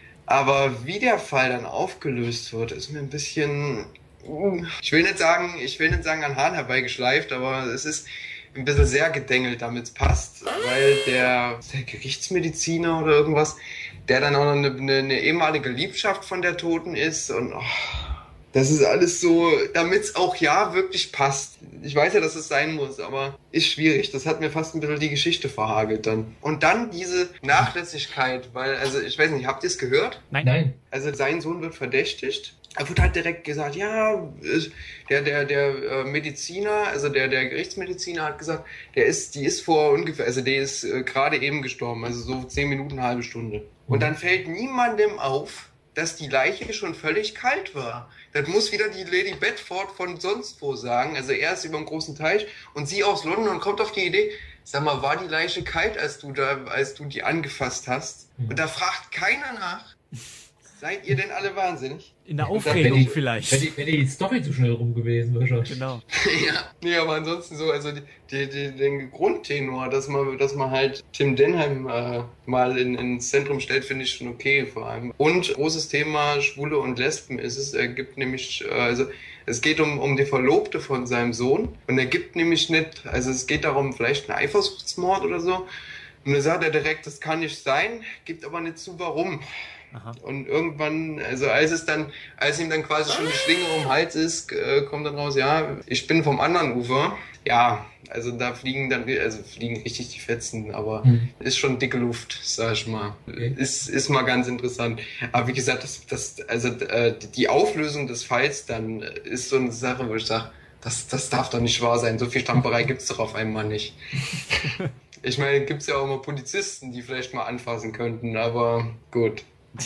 Aber wie der Fall dann aufgelöst wird, ist mir ein bisschen, uh, ich will nicht sagen, ich will nicht sagen an Hahn herbeigeschleift, aber es ist ein bisschen sehr gedengelt, damit es passt, weil der, der Gerichtsmediziner oder irgendwas, der dann auch noch eine, eine, eine ehemalige Liebschaft von der Toten ist und oh, das ist alles so, damit es auch ja wirklich passt. Ich weiß ja, dass es sein muss, aber ist schwierig. Das hat mir fast ein bisschen die Geschichte verhagelt dann. Und dann diese Nachlässigkeit, weil, also ich weiß nicht, habt ihr es gehört? Nein. Nein. Also sein Sohn wird verdächtigt. Er wird halt direkt gesagt, ja, der, der, der äh, Mediziner, also der, der Gerichtsmediziner hat gesagt, der ist, die ist vor ungefähr, also der ist äh, gerade eben gestorben, also so zehn Minuten, eine halbe Stunde. Und dann fällt niemandem auf, dass die Leiche schon völlig kalt war. Das muss wieder die Lady Bedford von sonst wo sagen. Also er ist über einen großen Teich und sie aus London und kommt auf die Idee, sag mal, war die Leiche kalt, als du da, als du die angefasst hast? Und da fragt keiner nach. Seid ihr denn alle wahnsinnig? In der Und dann Aufregung bin ich- vielleicht. Wäre die, wär die Story zu schnell rum gewesen, wahrscheinlich. Genau. Ja, nee, aber ansonsten so, also die, die, die, den Grundtenor, dass man, dass man halt Tim Denham äh, mal in, ins Zentrum stellt, finde ich schon okay vor allem. Und großes Thema Schwule und Lesben ist es, er gibt nämlich, äh, also es geht um, um die Verlobte von seinem Sohn und er gibt nämlich nicht, also es geht darum, vielleicht einen Eifersuchtsmord oder so. Und dann sagt er direkt, das kann nicht sein, gibt aber nicht zu, warum. Aha. Und irgendwann, also als es dann, als ihm dann quasi schon die Schlinge um den Hals ist, äh, kommt dann raus, ja, ich bin vom anderen Ufer. Ja, also da fliegen dann, also fliegen richtig die Fetzen, aber Hm. ist schon dicke Luft, sag ich mal. Okay. Ist, ist mal ganz interessant. Aber wie gesagt, das, das, also äh, die Auflösung des Falls dann ist so eine Sache, wo ich sage, das, das darf doch nicht wahr sein. So viel Stamperei gibt's doch auf einmal nicht. Ich meine, gibt's ja auch mal Polizisten, die vielleicht mal anfassen könnten, aber gut.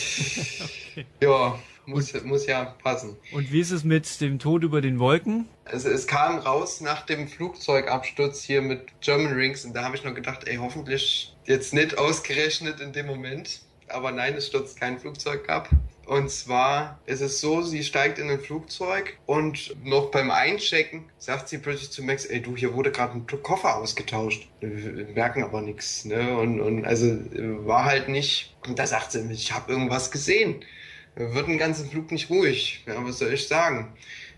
Okay. Ja, muss, muss ja passen. Und wie ist es mit dem Tod über den Wolken? Also es kam raus nach dem Flugzeugabsturz hier mit Germanwings und da habe ich noch gedacht, ey, hoffentlich jetzt nicht ausgerechnet in dem Moment. Aber nein, es stürzt kein Flugzeug ab. Und zwar ist es so, sie steigt in ein Flugzeug und noch beim Einchecken sagt sie plötzlich zu Max, ey du, hier wurde gerade ein Koffer ausgetauscht. Wir merken aber nichts, ne? Und, und also war halt nicht. Und da sagt sie, ich habe irgendwas gesehen. Wird den ganzen Flug nicht ruhig. Ja, was soll ich sagen?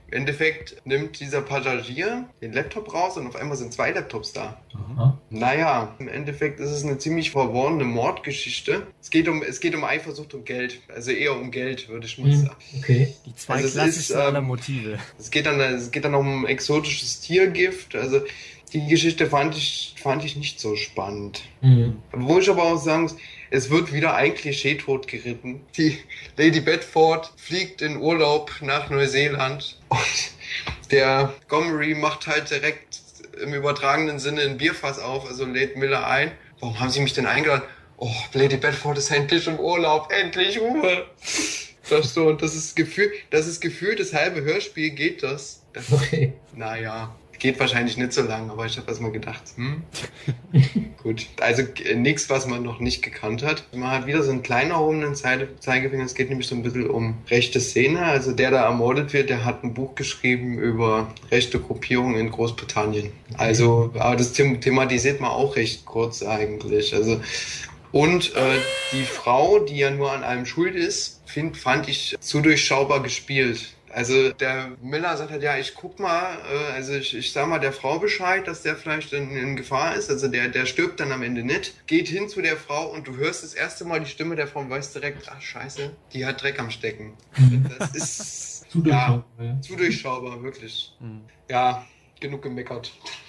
Im Endeffekt nimmt dieser Passagier den Laptop raus und auf einmal sind zwei Laptops da. Aha. Naja, im Endeffekt ist es eine ziemlich verworrene Mordgeschichte. Es geht um, es geht um Eifersucht und Geld. Also eher um Geld, würde ich mal Hm, sagen. okay. Die zwei Also es klassischsten ist, ähm, aller Motive. Es geht dann, es geht dann um exotisches Tiergift. Also die Geschichte fand ich, fand ich nicht so spannend. Mhm. Wo ich aber auch sagen muss, es wird wieder ein Klischee totgeritten. Die Lady Bedford fliegt in Urlaub nach Neuseeland und der Gomery macht halt direkt im übertragenen Sinne ein Bierfass auf, also lädt Miller ein. Warum haben sie mich denn eingeladen? Oh, Lady Bedford ist endlich im Urlaub, endlich Ruhe. Das so, und das ist Gefühl, das ist gefühlt das halbe Hörspiel geht das. das Okay. Naja, geht wahrscheinlich nicht so lang, aber ich habe erst mal gedacht, hm, gut. Also äh, nichts, was man noch nicht gekannt hat. Man hat wieder so einen kleinen erhobenen Zeige- Zeigefinger. Es geht nämlich so ein bisschen um rechte Szene. Also der, der ermordet wird, der hat ein Buch geschrieben über rechte Gruppierungen in Großbritannien. Also, aber das them- thematisiert man auch recht kurz eigentlich. Also und äh, die Frau, die ja nur an allem schuld ist, find, fand ich zu durchschaubar gespielt. Also der Miller sagt halt, ja, ich guck mal, äh, also ich, ich sag mal der Frau Bescheid, dass der vielleicht in, in Gefahr ist. Also der, der stirbt dann am Ende nicht. Geht hin zu der Frau und du hörst das erste Mal die Stimme der Frau und weißt direkt, ach scheiße, die hat Dreck am Stecken. Das ist Zu ja, durchschaubar, ja. zu durchschaubar, wirklich. Mhm. Ja, genug gemeckert.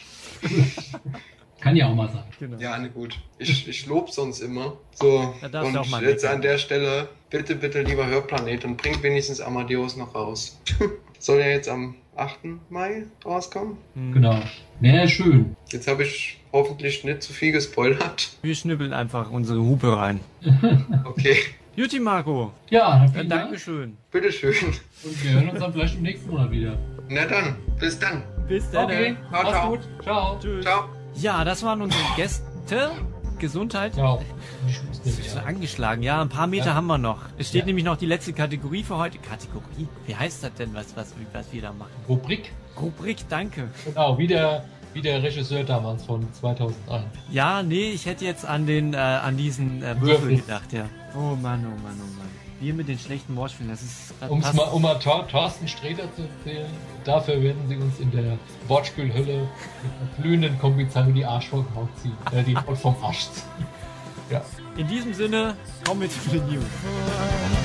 Kann ja auch mal sein. Genau. Ja, ne, gut. Ich, ich lob sonst immer. So, Da darfst du auch und mal jetzt meckern. an der Stelle, bitte, bitte, lieber Hörplanet und bringt wenigstens Amadeus noch raus. Soll ja jetzt am achten Mai rauskommen. Mhm. Genau. Ja, schön. Jetzt habe ich hoffentlich nicht zu viel gespoilert. Wir schnibbeln einfach unsere Hupe rein. Okay, Juti Marco, Ja, dann dann vielen Dank. Dankeschön. bitteschön. Und wir hören uns dann vielleicht im nächsten Monat wieder. Na dann, bis dann. Bis dann. Okay, Ciao, mach's ciao. gut. Ciao. Tschüss. Ciao. Ja, das waren unsere Gäste. Gesundheit. Ciao. Bist du angeschlagen? Ja, ein paar Meter Ja. haben wir noch. Es steht Ja. nämlich noch die letzte Kategorie für heute. Kategorie? Wie heißt das denn, was, was, was wir da machen? Rubrik. Rubrik, danke. Genau, wie der, wie der Regisseur damals von zweitausendeins. Ja, nee, ich hätte jetzt an den, äh, an diesen äh, Würfel Würfel. gedacht, ja. Oh Mann, oh Mann, oh Mann. Wir mit den schlechten Wortspielen, das ist... Das Um's passt. mal, um mal Thor, Thorsten Sträter zu erzählen, dafür werden sie uns in der Wortspielhölle mit einer glühenden Kombizange die Arsch vom Haut ziehen. Äh, die Haut vom Arsch ziehen. Ja. In diesem Sinne, kommen wir zu den News.